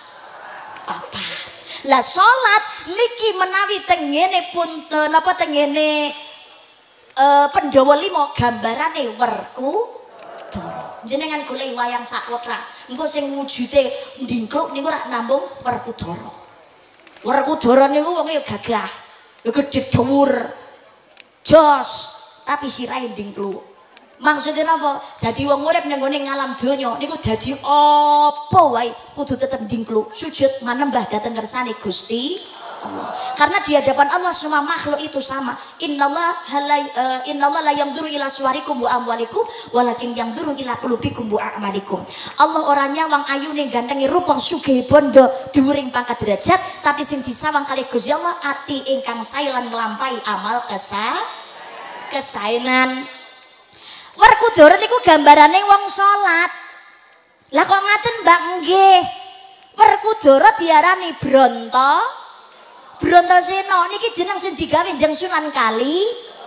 papat. Lah salat niki menawi tengene pun napa tengene e, Pandhawa lima gambarane Werkudara. Jenengan golek wayang sakotra. Engko sing wujude ndingkluk niku rak nambung Werkudara. Werkudara niku wonge ya gagah, ya gedhe dhuwur. Jos, tapi sirahe ndingkluk. Maksudnya apa? Dadi wong urip ning nggone ngalam donya niku dadi apa wae kudu tetep ndingkluk, sujud manembah dhateng kersane Gusti Allah. Karena di hadapan Allah semua makhluk itu sama. Innallaha la uh, innallaha la yanzuru ila suwarikum wa amwalikum walakin yanzuru ila qulubikum wa a'malikum. Allah ora nyawang ayune gantengi rupa sugih bondo dhuwuring pangkat derajat, tapi sing disawang kalih Gusti Allah ati ingkang sae lan nglampahi amal kesa kesaenan. Werkudara niku gambarane wong salat. Lah kok ngaten Mbak nggih. Werkudara diarani Branta. Brantasena niki jeneng sing digawe njeng Sunan Kali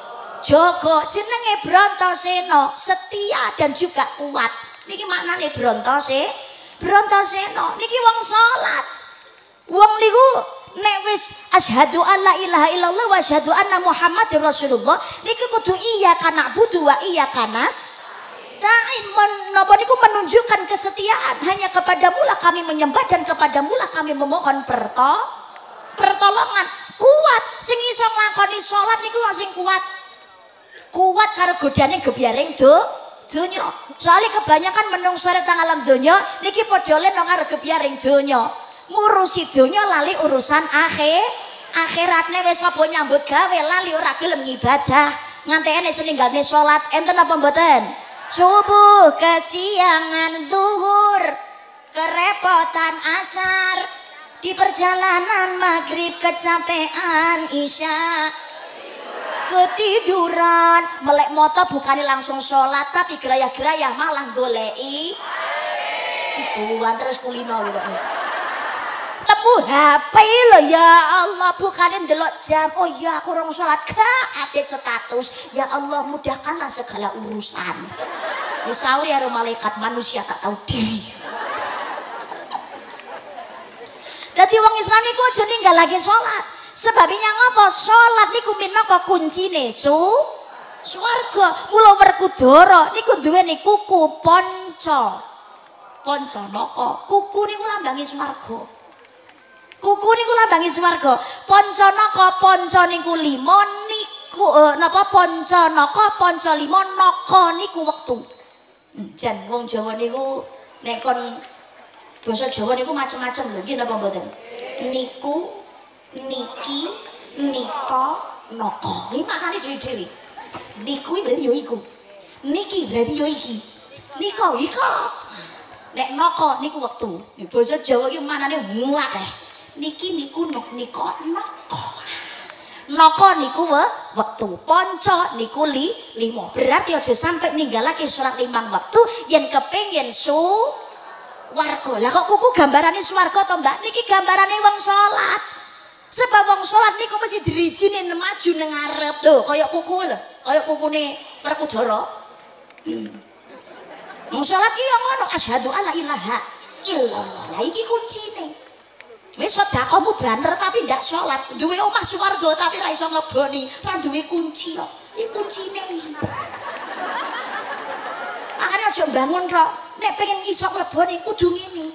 Jaga. Jenenge Brantasena, setia dan juga kuat. Niki maknane Brantase. Brantasena niki wong salat. Wong niku nek wis asyhadu alla ilaha illallah wa asyhadu anna muhammadur rasulullah niku kudu iya kana budu wa iya kanas ta'in menapa niku menunjukkan kesetiaan. Hanya kepadamu lah kami menyembah dan kepadamu lah kami memohon perto pertolongan. Kuat sing iso nglakoni salat niku sing kuat. Kuat karo godane gebyaring do donya. Soalnya kebanyakan menungso teng alam donya niki padha leno karo gebyaring donya. Ngurusi donya lali urusan akhir akhiratne wis apa nyambut gawe lali ora gelem ngibadah ngantekane seninggalne salat enten apa mboten? Subuh kesiangan duhur kerepotan asar di perjalanan maghrib kecapean isya ketiduran melek moto bukannya langsung sholat tapi gerayah-gerayah malah golei ibuan terus kulino gitu. Tepu H P lo ya Allah bukannya ndelok jam. Oh iya aku orang sholat gak update status. Ya Allah mudahkanlah segala urusan. Misalnya ya malaikat manusia tak tahu diri. Jadi wong Islam niku aja ninggal lagi sholat. Sebabnya ngapa? Sholat niku minangka kuncine su swarga. Mula Werkudara niku duweni kuku ponco. Ponco naka. Kuku niku lambangi swarga. Kuku niku lambangi swarga. Ponco naka ponco niku lima niku uh, napa ponco naka ponco lima naka niku wektu. Jan wong Jawa niku nek kon basa Jawa niku macem-macem lho nggih napa mboten? Niku niki nika naka. Iki maknane dhewe-dhewe. Niku berarti yo iku. Niki berarti yo iki. Nika ika. Nek naka niku wektu. Basa Jawa iki maknane akeh. Niki niku nok nika naka. Naka niku we wektu. Ponco niku li lima. Berarti aja sampai ninggalake sholat limang waktu yen kepengin su warga. Lah kok kuku gambarane swarga to Mbak? Niki gambarane wong salat. Sebab wong salat niku mesti dirijine maju ning ngarep. Lho, kaya kuku lho, kaya kukune Werkudara. Hmm. Wong salat ki yo ngono, asyhadu alla ilaha illallah. Lah iki kuncine. Wis sedekahmu banter tapi ndak salat, duwe omah swarga tapi ra iso ngleboni, ra duwe kunci kok. Iki kuncine iki. Makane aja bangun tok. Nek pengen iso mleboni kudu ngene.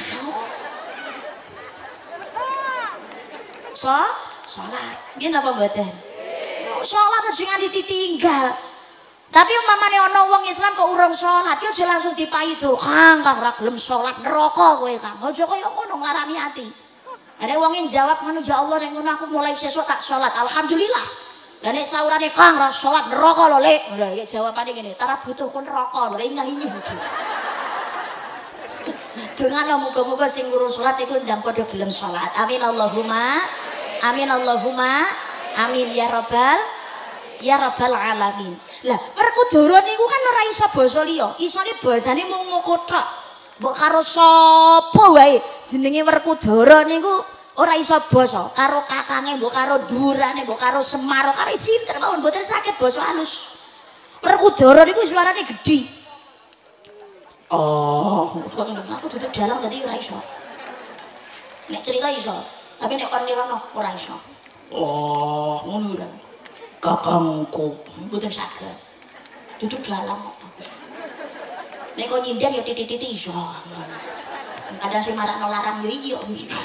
So, salat. Nggih napa mboten? Salat aja nganti ditinggal. Tapi umpamane ana wong Islam kok urung salat, ya aja langsung dipayu to. Kang, kang ora gelem salat neraka kowe, Kang. Aja kaya ngono nglarani ati. Ada wong yang jawab ngono, ya Allah nek ngono aku mulai sesuk tak salat. Alhamdulillah. Lah nek saurane Kang ra salat neraka lho, Lek. Lha ya jawabane ngene, "Tara butuh kon neraka lho, ingah-ingih." Dengan muga-muga sing ngurus salat iku ndang padha gelem salat. Amin Allahumma. Amin Allahumma. Amin ya rabbal ya rabbal alamin. Lah, Werkudara niku kan ora iso basa liya. Isone basane mung moko tok. Mbok karo sapa wae jenenge Werkudara niku ora iso basa karo kakange, mbok karo durane, mbok karo Semar, karo sinten mawon mboten saged basa halus. Werkudara niku suarane gedhi. Oh, aku duduk dalam tadi ora iso. Nek cerita iso, tapi nek kon nirono ora iso. Oh, ngono ora. Kakangku mboten saged. Duduk dalam. Nek kon nyindir ya titik-titik iso. Kadang sing marakno larang yo iki yo.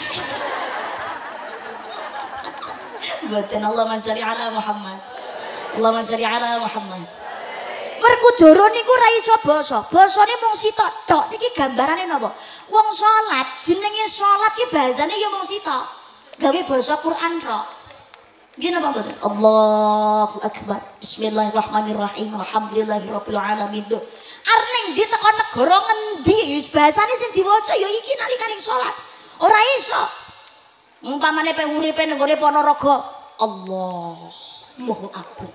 Mboten. Allahumma sholli ala Muhammad. Allahumma sholli ala Muhammad. Werkudara niku ora iso basa. Basane mung sitok tok. Niki gambarane napa? Wong salat, jenenge salat ki bahasane ya mung sitok. Gawe basa Quran tok. Nggih napa mboten? Allahu Akbar. Bismillahirrahmanirrahim. Alhamdulillahirabbil alamin. Arep ndi teko negara ngendi? Bahasane sing diwaca ya iki nalikane salat. Ora iso. Umpamane pe uripe nang gone Ponorogo, Allah Allahu Akbar.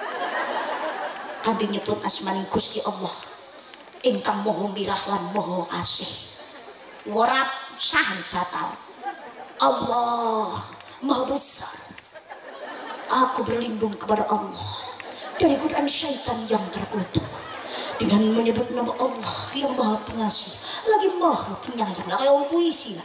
Kami nyebut asmani Gusti Allah ingkang moho mirah lan moho asih. Ora sah batal. Allah Maha Besar. Aku berlindung kepada Allah dari godaan syaitan yang terkutuk dengan menyebut nama Allah yang Maha Pengasih lagi Maha Penyayang. Lah kaya puisi lah.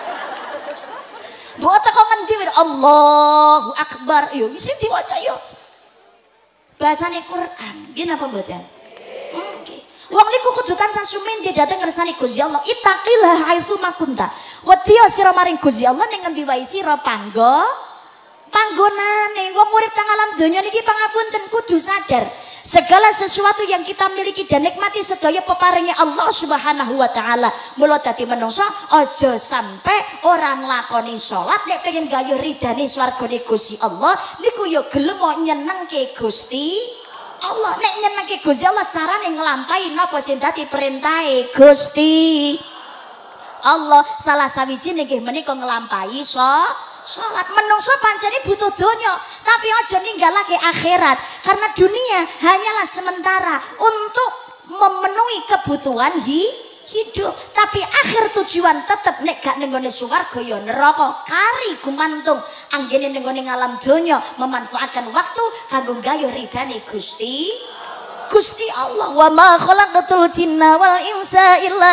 Doa teko ngendi Allahu Akbar yo isi diwaca yo. Bahasane Quran, nggih napa mboten? Nggih. Wong niku kudu tansah sumendhe dhateng ngersani Gusti Allah. Ittaqillah haitsu ma kunta. Wedya sira maring Gusti Allah ning ngendi wae sira panggo panggonane. Wong urip teng alam donya niki pangapunten kudu sadar. Segala sesuatu yang kita miliki dan nikmati sedaya peparingnya Allah Subhanahu wa taala. Mula dadi menungso aja sampe orang lakoni salat nek pengen gayuh ridane swargane Gusti Allah niku ya gelem nyenengke Gusti Allah. Nek nyenengke Gusti Allah carane nglampahi napa sing dadi perintahe Gusti Allah. Salah sawijine nggih menika nglampahi so salat. Menungso pancene butuh donya, tapi aja ninggalake akhirat karena dunia hanyalah sementara untuk memenuhi kebutuhan hi, hidup. Tapi akhir tujuan tetep nek gak ning gone swarga ya neraka. Kari gumantung anggene ning gone ngalam donya memanfaatkan waktu kanggo gayuh ridane Gusti Gusti Allah. Wa ma khalaqatul jinna wal insa illa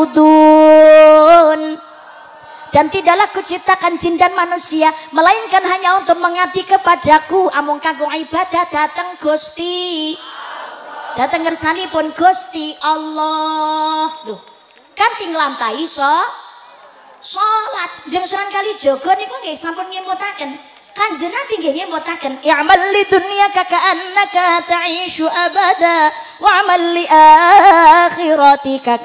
liya'budun. Dan tidaklah kuciptakan jin dan manusia melainkan hanya untuk mengabdi kepadaku. Amung kanggo ibadah dateng Gusti dateng ngersanipun Gusti Allah. Loh, kan tinggal nglampahi so salat. Jeung Sunan Kalijaga niku nggih sampun ngemutaken. Kanjeng Nabi nggih ngemutaken, "I'mal li dunyaka ka'annaka ta'ishu abada wa 'amal li akhiratika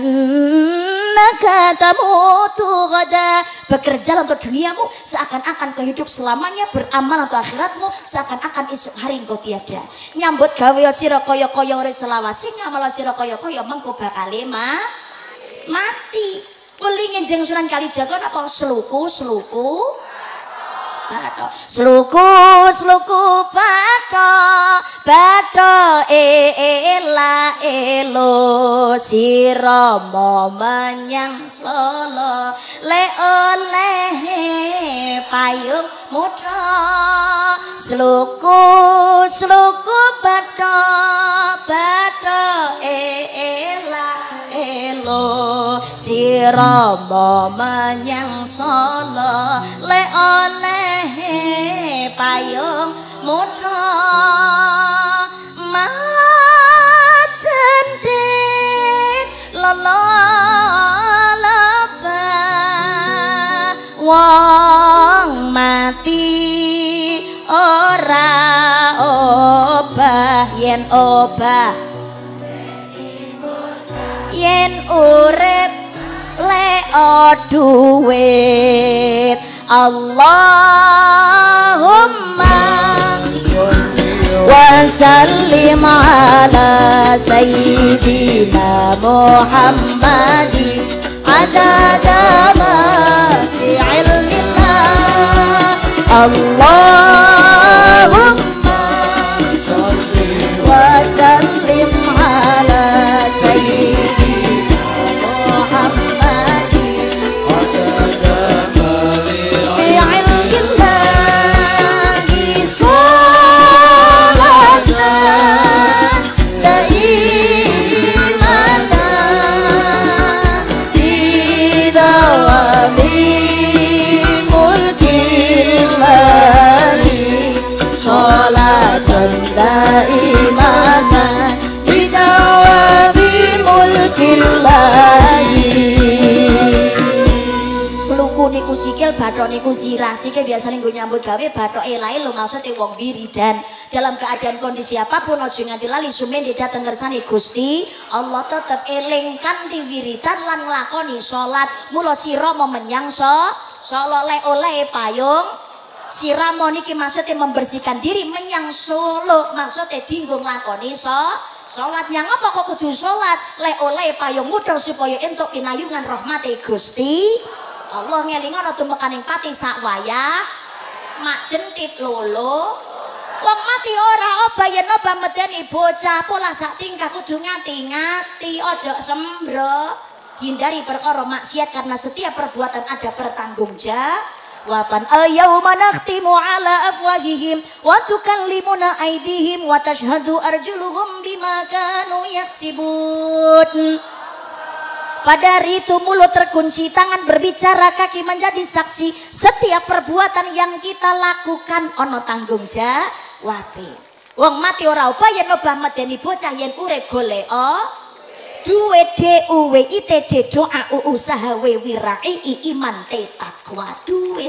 ka'annaka tamutu ghada." Bekerja untuk duniamu seakan-akan kau hidup selamanya, beramal untuk akhiratmu seakan-akan esok hari engkau tiada. Nyambut gawe sira kaya-kaya ora selawase, ngamal sira kaya-kaya mengko bakal mati. Welinge jeung Sunan Kalijaga napa seluku-seluku Bato. Sluku sluku bato bato ela elo sira menyang Solo le oleh payung mutra. Sluku sluku bato bato ela elo sira menyang Solo le oleh payung mutra. Majendek lololaba wong mati ora obah yen obah yen urip leo duit. Allahumma وسلم على سيدنا محمد عدد ما في علم الله اللهم صل وسلم على سيدنا محمد عدد ما في علم الله صلاتنا دائمة في دوام ملك الله صلاة دائمة في دوام ملك الله. Selungku niku sikil, bathok niku sirah. Sikil biasanya gue nyambut gawe, bathok elai lo maksudnya wong wiridan. Dalam keadaan kondisi apapun ojo nganti lali sumen dateng ngersane Gusti Allah tetep elingkan di wiridan lan nglakoni salat. Mula sira mau menyang so salat le oleh payung siramo niki maksudnya membersihkan diri menyang solo maksudnya dinggo nglakoni so salat. Yang apa kok kudu salat le oleh payung mudah supaya entuk pinayungan rahmati Gusti Allah. Ngelingono tumekaning pati sak wayah mak jentit lolo wong mati ora obayen oba medeni bocah pola sak tingkah kudu ngati-ngati ojo sembro hindari perkara maksiat karena setiap perbuatan ada pertanggungjawaban. Al-yauma nakhtimu ala afwahihim wa tukallimuna aydihim wa tashhadu arjuluhum bima kanu yaksibun. Pada hari itu mulut terkunci, tangan berbicara, kaki menjadi saksi. Setiap perbuatan yang kita lakukan ono tanggung jawab. Wong mati ora apa yen obah medeni bocah yen urip golek duwe D U W I T D doa usaha we wirai iman te takwa duit.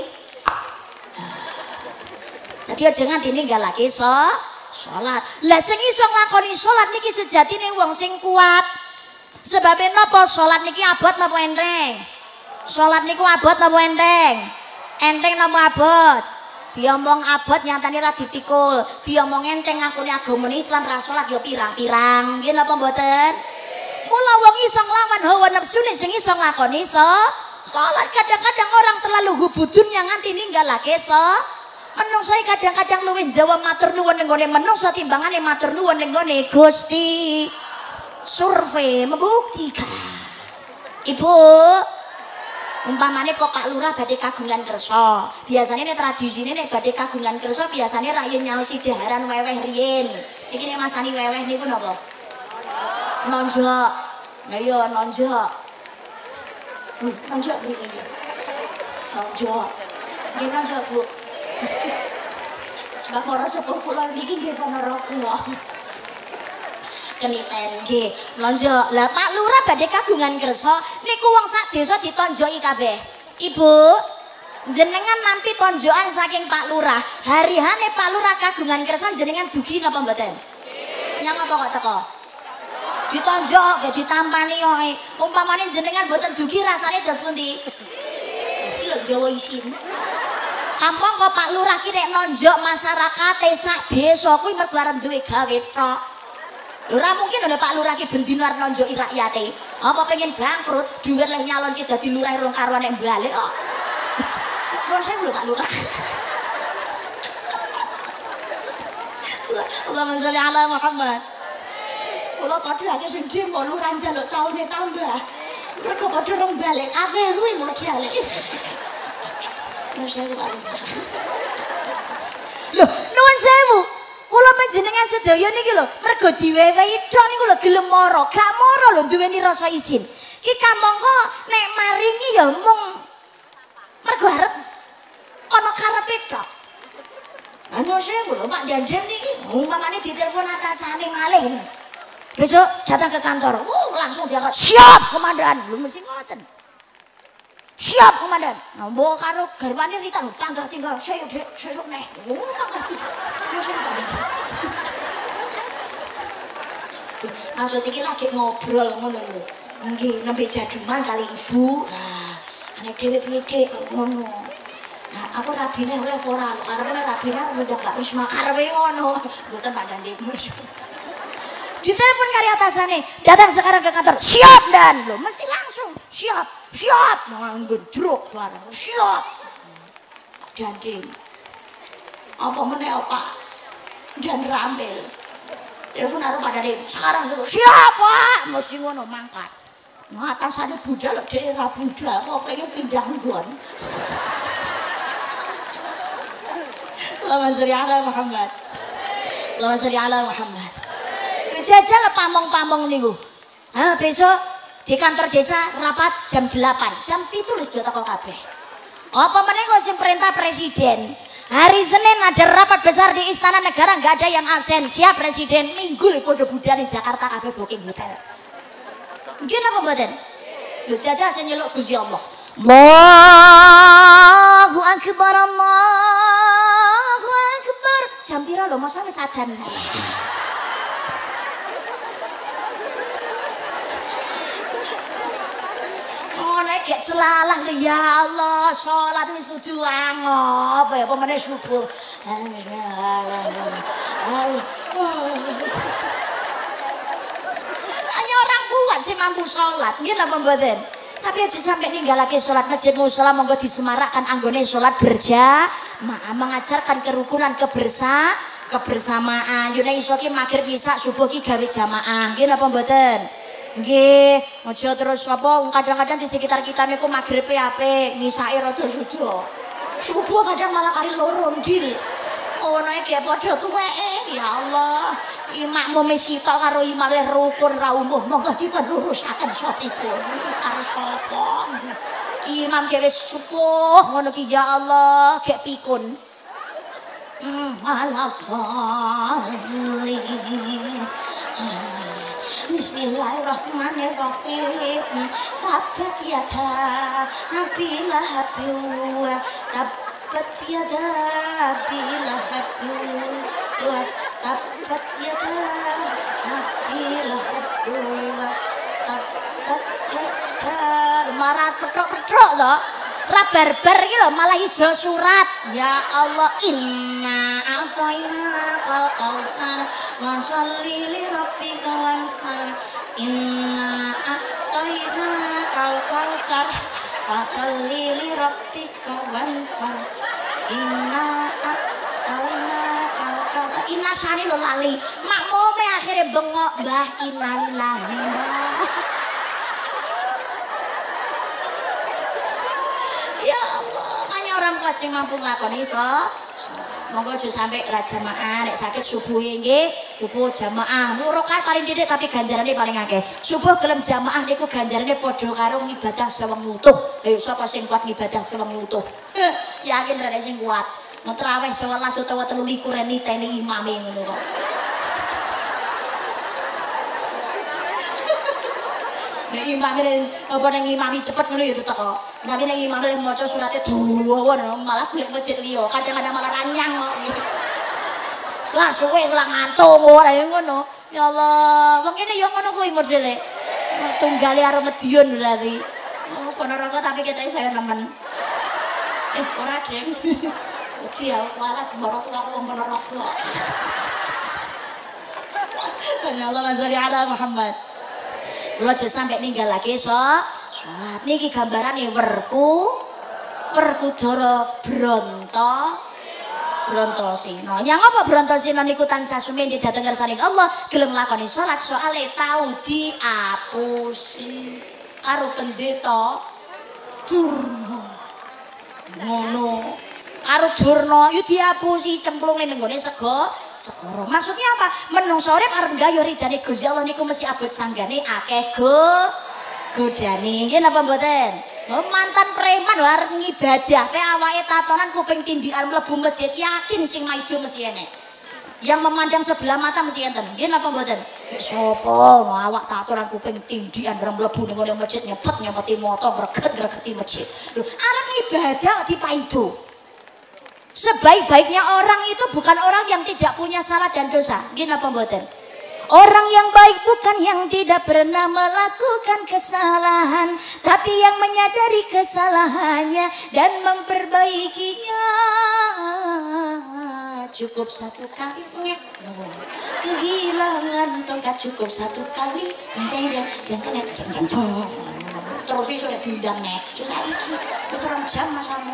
Jadi aja nganti ninggalake so salat. Lah sing iso nglakoni salat niki sejatine wong sing kuat. Sebabnya napa salat niki abot napa enteng? Salat niku abot napa enteng? Enteng napa abot? Diomong abot nyatane ra dipikul, diomong enteng ngakune agama Islam ra salat ya pirang-pirang. Nggih napa mboten? Mula wong iso nglawan hawa nafsune sing iso nglakoni so salat. Kadang-kadang orang terlalu hubudun yang nganti ninggalake so menungso kadang-kadang luwih jawab matur nuwun ning gone menungso timbangane matur nuwun ning gone Gusti. Survei membuktikan Ibu umpamane kok Pak Lurah badhe kagungan kersa biasanya ini tradisi ini badhe kagungan kersa biasanya rakyat nyaosi daharan weweh riyin iki nek masani weweh niku napa nonjok nah iya nonjok hmm, nonjok mriki nonjok nggih nonjok Bu sebab ora sepuh kula niki nggih panaraga keniten nggih lonjok. Lah Pak Lurah badhe kagungan kersa niku wong sak desa ditonjoki kabeh. Ibu jenengan nampi tonjokan saking Pak Lurah. Harihane Pak Lurah kagungan kersa jenengan dugi napa mboten? Nyang apa kok teko? Ditonjok nggih ditampani wae. Umpamane jenengan mboten dugi rasane dos pundi? Iki lho Jawa isin. Kampung kok Pak Lurah ki nek nonjok masyarakate sak desa kuwi mergo arep duwe gawe tok. Ora mungkin oleh Pak Lurah ki bendino arep nonjoki rakyate. Apa pengen bangkrut, dhuwit leh nyalon ki dadi lurah rong karuan nek balik kok. Nuwun sewu lho Pak Lurah. Allahumma sholli ala Muhammad. Kula padha akeh sing demo lurah njaluk taune tambah. Mergo padha rong balik akeh kuwi modale. Nuwun sewu Pak Lurah. Loh, nuwun sewu. Kula panjenengan sedaya niki lho, mergo diwewehi tok niku lho gelem mara, gak mara lho duweni rasa isin. Ki kamangka nek maringi ya mung mergo arep ana karepe tok. Anu sewu lho Pak Dandan niki, umpamane ditelepon atasane malih. Besok datang ke kantor, uh langsung diangkat, siap komandan, lho mesti ngoten. Siap komandan. Nah, mbok karo garwane Rita lho, tangga tinggal saya Dek, sesuk nek. Maksud iki lagi ngobrol ngono lho. Nggih, nembe jaduman kali Ibu. Nah, nek dhewe piye Dek ngono. Nah, aku rabine oleh ora, karena rabine udah gak Risma karepe ngono. Mboten Pak Dandi. Ditelepon kari atasane, datang sekarang ke kantor. Siap Dan, lo mesti langsung siap, siap. Nganggo druk bareng. Siap. Dandi. Apa meneh Pak? Dan Rambil. Telepon karo Pak Dandi. Sekarang dulu. Siap, Pak. Mesti ngono mangkat. Nah, atasane budal dhewe ra budal, kok pengen pindah nggon. Allahumma sholli ala Muhammad. Allahumma sholli ala Muhammad. Jajal pamong-pamong niku. Ah besok di kantor desa rapat jam delapan. Jam tujuh wis do teko kabeh. Apa meneh kok sing perintah presiden. Hari Senin ada rapat besar di Istana Negara, enggak ada yang absen. Siap presiden, minggu lho padha budal di Jakarta kabeh booking hotel. Nggih napa mboten? Lho jajal sing nyeluk Gusti Allah. Allahu akbar, Allahu akbar. Jam pira lho masa wis adzan. Oh nek gek selalah lho ya Allah, salat wis kudu angop ya apa meneh subuh. Hanya orang kuat sih mampu sholat, nggih napa mboten? Tapi aja sampai ninggalake sholat masjid musala monggo disemarakkan anggone sholat berjamaah, mengajarkan kerukunan kebersa kebersamaan. Yo nek iso ki magrib isya subuh ki gawe jamaah, nggih napa mboten? Nggih, aja terus apa kadang-kadang di sekitar kita niku magrib apik, ngisake rada suda. Subuh kadang malah kali loro ndil. Oh nek ki padha tuweke, ya Allah. Imakmu mesita karo imale rukun ra umuh monggo dipelurusaken sopipun karo sapa imam ki wis sepuh ngono ki ya Allah gek pikun malakali Bismillahirrahmanirrahim tabat yada bila habiwa tabat yada bila habiwa tabat yada bila habiwa tabat yada marah petrok-petrok loh ra barbar iki lho malah hijau surat ya Allah inna a'tayna kal kautsar wa sholli li rabbika wanhar inna a'tayna kal kautsar wa sholli li rabbika wanhar inna a'tayna kal kautsar inna sari lho lali makmume akhire bengok mbah innalillahi ya Allah, hanya orang kuat sing mampu nglakoni iso. Monggo aja sampai ra jamaah, nek sakit subuh nggih, subuh jamaah. Murokat paling didik tapi ganjarane paling akeh. Subuh gelem jamaah niku ganjarane padha karo ngibadah sewengi utuh. Ayo sapa sing kuat ngibadah sewengi utuh? Yakin rene sing kuat. Mun traweh sewelas utawa telu likur niteni imame ngono kok. Nek imame apa ning imami cepet ngono ya teko. Tapi nek imame maca surate dawa malah golek masjid liya. Kadang-kadang malah ranyang kok. Lah suwe lah ngantung ora ya ngono. Ya Allah, wong kene ya ngono kuwi modele. Tunggale karo Medion berarti. Oh, Ponorogo tapi kita saya nemen. Eh, ora Deng. Uji ya malah Ponorogo aku wong Ponorogo. Ya Allah, sholli ala Muhammad. Kula aja sampe ninggal lagi so sholat niki gambarane werku Werkudara Branta Brantosena. Yang apa Brantosena niku tansah sumendhe dhateng ngersane Allah gelem nglakoni sholat soale tau diapusi karo pendeta Durna. Ngono. Karo Durna yo diapusi cemplunge ning gone sego segoro. Maksudnya apa? Menungso urip arep gayo ridane Gusti Allah niku mesti abot sanggane akeh go godane. Nggih napa mboten? Oh, mantan preman arep ngibadah teh awake tatonan kuping tindikan mlebu masjid yakin sing maido mesti enek. Yang memandang sebelah mata mesti enten. Nggih napa mboten? Sopo awak tatonan kuping tindikan arep mlebu ning masjid nyepet nyepeti motor greget-gregeti masjid. Lho, arep ngibadah dipaido. Sebaik-baiknya orang itu bukan orang yang tidak punya salah dan dosa. Gini apa mboten? Orang yang baik bukan yang tidak pernah melakukan kesalahan, tapi yang menyadari kesalahannya dan memperbaikinya. Cukup satu kali ngek, kehilangan tongkat cukup satu kali. Jeng jeng jeng jeng jeng jeng jeng. Terus besok ya diundang nek. Susah iki, wis rong jam masamu.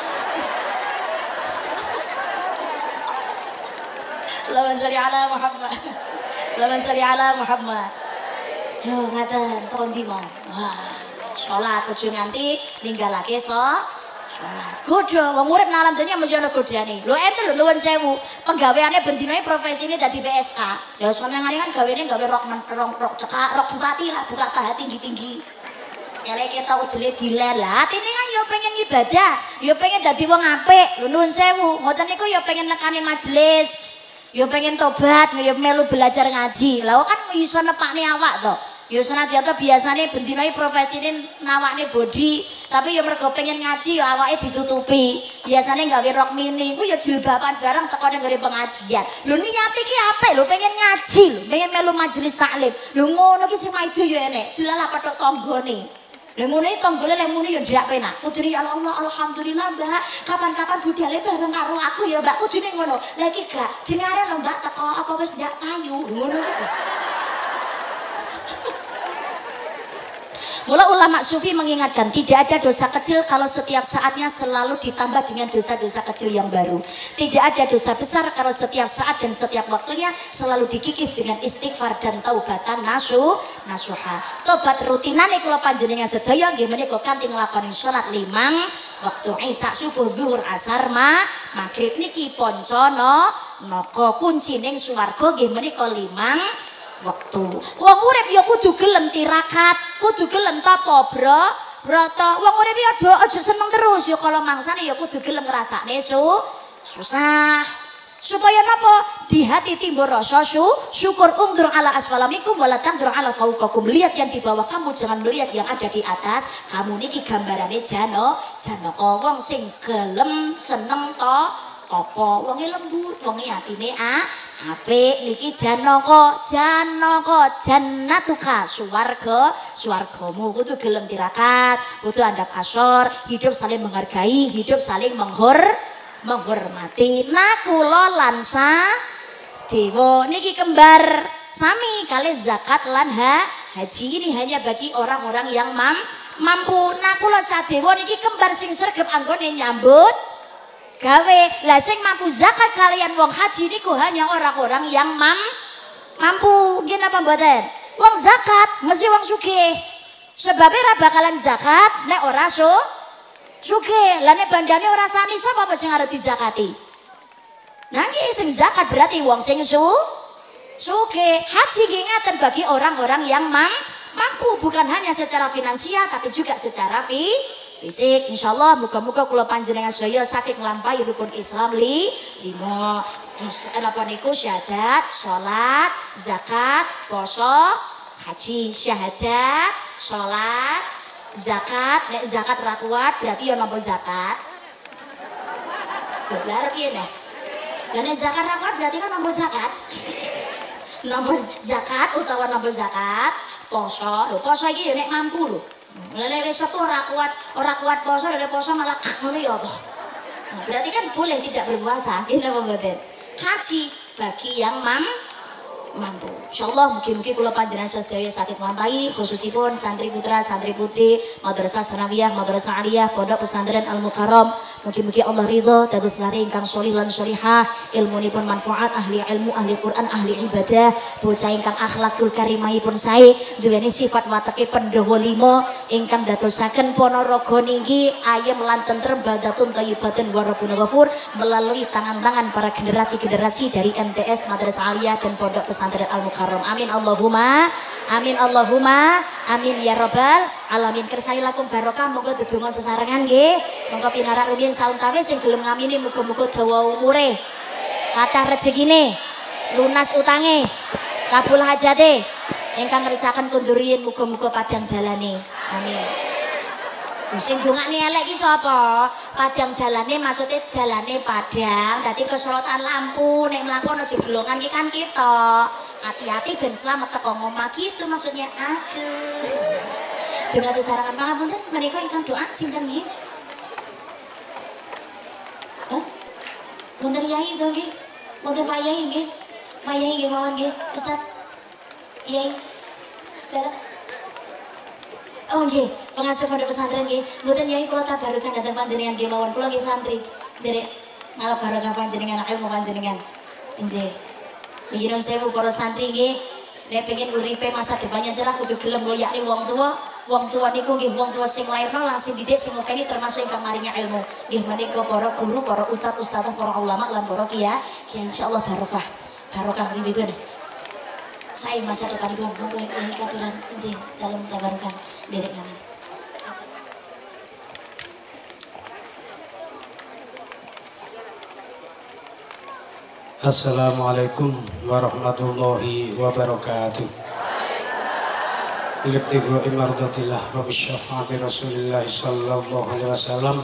Allahumma sholli ala Muhammad. Allahumma sholli ala Muhammad. Yo ngaten kon ndi mau? Wah, salat aja nganti ninggalake so salat. Godho wong urip nang alam dunya mesti ana godhane. Lho enten lho nuwun sewu. Penggaweane bendinoe profesine dadi P S K. Ya senengane kan gawene gawe rok rok rok cekak, rok bupati lah, buka paha tinggi-tinggi. Elek ketok udele diler lah. Atine kan yo pengen ibadah, yo pengen dadi wong apik. Lho nuwun sewu. Ngoten niku yo pengen nekani majelis. Yo pengen tobat, yo melu belajar ngaji. Lah kan iso nepakne awak to. Yo senajan to biasane bendinoe profesine nawakne body, tapi yo mergo pengen ngaji yo awake ditutupi. Biasane gawe rok mini, ku yo jilbaban bareng teko nang ngene pengajian. Lho niat iki apik lho, pengen ngaji lho, pengen melu majelis taklim. Lho ngono ki sing maido yo enek. Jelalah patok tanggane. Lha ngono iki tanggane lek muni yo ndak penak. Kudune ya Allah alhamdulillah Mbak. Kapan-kapan budale bareng karo aku ya Mbak. Kudune ngono. Lah iki gak jengare lho Mbak teko apa wis ndak payu. Ngono iki. Mula ulama sufi mengingatkan tidak ada dosa kecil kalau setiap saatnya selalu ditambah dengan dosa-dosa kecil yang baru. Tidak ada dosa besar kalau setiap saat dan setiap waktunya selalu dikikis dengan istighfar dan taubatan nasuh nasuha. Tobat rutinane kula panjenengan sedaya nggih menika kanthi nglakoni salat limang waktu isya subuh zuhur asar ma maghrib niki poncana naka kuncining swarga nggih menika limang waktu. Wong urip ya kudu gelem tirakat, kudu gelem tapa bro brata. Wong urip ya do aja seneng terus ya kala mangsane ya kudu gelem ngrasakne su susah. Supaya napa? Di hati timbul rasa su syukur. Undur ala asfalamikum wala tandur ala fauqakum. Lihat yang di bawah kamu, jangan melihat yang ada di atas kamu. Niki gambarane jano janaka wong sing gelem seneng to apa wonge lembut, wonge atine a apik niki janaka janaka jannatuka swarga swargamu. Kudu gelem tirakat, kudu andap asor, hidup saling menghargai, hidup saling menghor menghormati. Nah kula lan sadewa niki kembar sami kali zakat lan ha, haji ini hanya bagi orang-orang yang mam, mampu. Nah kula sadewa niki kembar sing sregep anggone nyambut gawe. Lah sing mampu zakat kalian wong haji niku hanya orang-orang yang mam mampu. Nggih napa mboten? Wong zakat mesti wong sugih. Sebabnya ora bakalan zakat nek ora su sugih. Lah nek bandane ora sani sapa apa sing arep dizakati? Nah nggih sing zakat berarti wong sing su sugih. Haji nggih ngaten bagi orang-orang yang mam mampu, bukan hanya secara finansial tapi juga secara fi fisik. Insyaallah muga-muga kula panjenengan sedaya saking nglampahi rukun Islam li lima apa niku syahadat, salat, zakat, poso, haji. Syahadat, salat, zakat. Nek zakat ra kuat berarti ya nampa zakat. Bener piye nek? Lah nek zakat ra kuat berarti kan nampa zakat. Nampa zakat utawa nampa zakat, poso. Lho poso iki ya nek mampu lho. Lele satu orang kuat, orang kuat poso, dari poso malah ngono ya apa? Nah, berarti kan boleh tidak berpuasa, ini apa mboten? Haji bagi yang mam mampu. Insyaallah mugi-mugi kula panjenengan sedaya sakit nglampahi khususipun santri putra, santri putri Madrasah Sanawiyah, Madrasah Aliyah, Pondok Pesantren Al Mukarram. Mugi-mugi Allah ridho dados lari ingkang sholih lan sholihah, ilmunipun manfaat, ahli ilmu, ahli Quran, ahli ibadah, bocah ingkang akhlakul karimahipun sae, duweni sifat wateke pendhawa lima ingkang dadosaken Ponorogo niki ayem lan tentrem badatun thayyibatun wa rabbun ghafur melalui tangan-tangan para generasi-generasi dari M T S Madrasah Aliyah dan Pondok Pesantren Al Mukarram. Amin Allahumma amin Allahumma amin ya rabbal alamin. Kersane lakum barokah, monggo dedonga sesarengan nggih. Monggo pinarak rumiyin saun tawe sing gelem ngamini muga-muga dawa umure, kathah rezekine, lunas utange, kabul hajate, ingkang ngrisaken kunduriyin muga-muga padang dalane. Amin. Sing dongakne elek iki sapa? Padang dalane maksudnya dalane padang, dadi kesorotan lampu nek mlaku ana jeglongan iki kan kita. hati-hati ben selamat teko ngomah gitu maksudnya aku dengan sesarangan pangapunten menika ingkang doa sinten nggih hah wonten yai to nggih wonten Pak Yai nggih Pak Yai nggih mawon nggih Ustaz Yai dalam oh nggih pengasuh pondok pesantren nggih mboten Yai kula tabarukan dhateng panjenengan nggih mawon kula nggih santri nderek malah barokah panjenengan ilmu panjenengan nggih iki nun sewu para santri nggih nek pengen uripe masa depannya cerah kudu gelem ngoyakne wong tua wong tua niku nggih wong tua sing lairna langsung didik sing mukeni termasuk ingkang maringi ilmu nggih menika para guru para ustaz ustazah para ulama lan para kiai insyaallah barokah barokah pripun saya masa depanipun monggo ing katuran nggih dalem tabarukan derek ngamen Assalamualaikum warahmatullahi wabarakatuh. Libtigu imardatillah wa bisyafati Rasulillah sallallahu alaihi wasallam.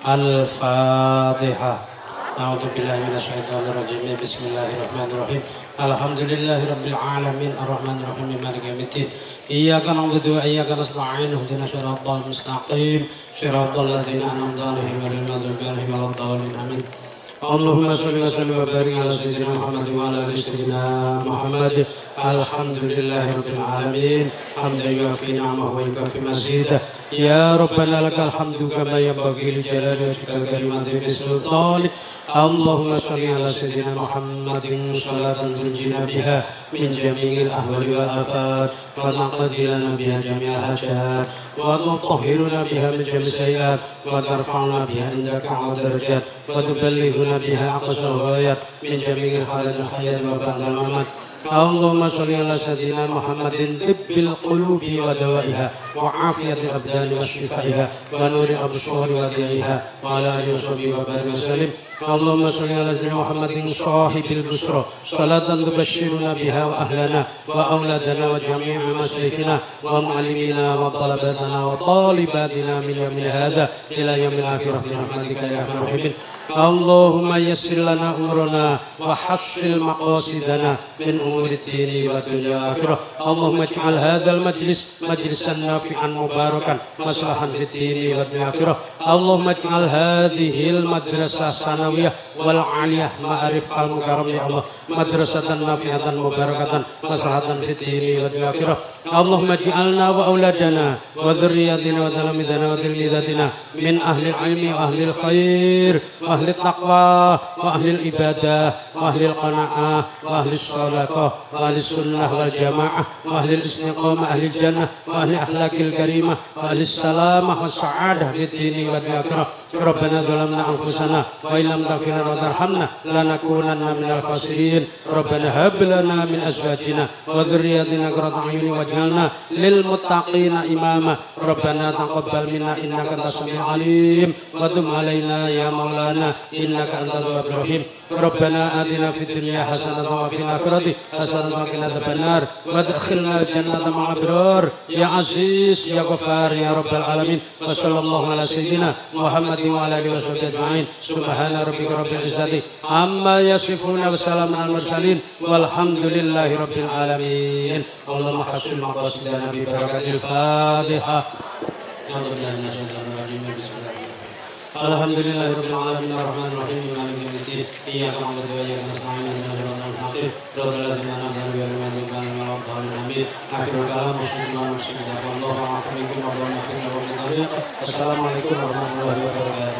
Al-Fatihah. A'udzu billahi minasyaitonir rajim. Bismillahirrahmanirrahim. Alhamdulillahi rabbil alamin arrahmanir rahim maliki yaumiddin. Iyyaka na'budu wa iyyaka nasta'in. Ihdinas siratal mustaqim. Siratal ladzina an'amta 'alaihim ghairil maghdubi 'alaihim waladdallin. Amin. Allahumma shalli wa sallim wa barik ala sayyidina Muhammad wa ala ali sayyidina Muhammad. Alhamdulillahirabbil alamin. Hamdan yuwafi ni'amahu wa yukafi mazidah. Ya Rabbana lakal hamdu kama yanbaghi li jalali wajhikal karimati bi sultanik. Allahumma shalli ala sayyidina Muhammadin shalatan tunjina biha min jami'il ahwali wal afat wa taqdi lana biha jami'al hajat wa tutahhiruna biha min jami'is sayyi'at wa tarfa'una biha indaka 'ala darajat wa tuballighuna biha aqsal ghayat min jami'il halal hayat wa ba'dal mamat. Allahumma shalli ala sayyidina Muhammadin tibbil qulubi wa dawaiha wa afiyatil abdani wa shifaiha wa nuri absari wa diyaiha wa ala alihi wa sahbihi wa barik wa sallim. Allahumma shalli ala sayyidina Muhammadin sahibil busra salatan tubashshiruna biha wa ahlana wa auladana wa jami'a masyayikhina wa mu'allimina wa talabatana wa talibatina min yawmil hadha ila yawmil akhirah bi rahmatika ya arhamar rahimin. Allahumma yassir lana umrana wa hassil maqasidana min umuri dini wa dunya akhirah. Allahumma ij'al hadzal majlis majlisan nafi'an mubarakan maslahan fid dini wa dunya akhirah. Allahumma ij'al hadhil madrasah sanawiyah wal 'aliyah ma'arif al mukarram ya Allah madrasatan nafi'atan mubarakatan maslahatan fid dini wa dunya akhirah. Allahumma ij'alna wa auladana wa dhurriyyatina wa talamidana wa tilmidatina min ahli ilmi wa ahli khair wa ahli taqwa wa ahli ibadah wa ahli qanaah wa ahli salaqah wa ahli sunnah wal jamaah wa ahli istiqamah ahli jannah wa ahli akhlaqil karimah wa ahli salamah wa sa'adah fid dini wa dunya akhirah. Rabbana zalamna anfusana wa illam taghfir lana wa tarhamna lanakunanna minal khasirin. Rabbana hab lana min azwajina wa dhurriyyatina qurrata a'yun waj'alna lil muttaqina imama. Rabbana taqabbal minna innaka antas samiul alim wa tub alaina ya maulana innaka antat tawwabur rahim. Rabbana atina fid dunya hasanatan wa fil akhirati hasanatan wa qina adzabannar wa adkhilna jannata ma'al abrar ya aziz ya ghafar ya rabbal alamin. Wa sallallahu ala sayyidina Muhammadin wa ala alihi wa sahbihi ajma'in. Subhana rabbika rabbil izzati amma yasifun wa salamun alal mursalin walhamdulillahi rabbil alamin. Allahumma hassil maqasidana bi barakatil Fatihah. Alhamdulillahirabbil alamin arrahmanir rahim maliki yaumiddin iyyaka na'budu wa iyyaka nasta'in ihdinas siratal mustaqim siratal ladzina an'amta 'alaihim ghairil maghdubi 'alaihim waladdallin amin. Akhirul kalam Assalamualaikum warahmatullahi wabarakatuh.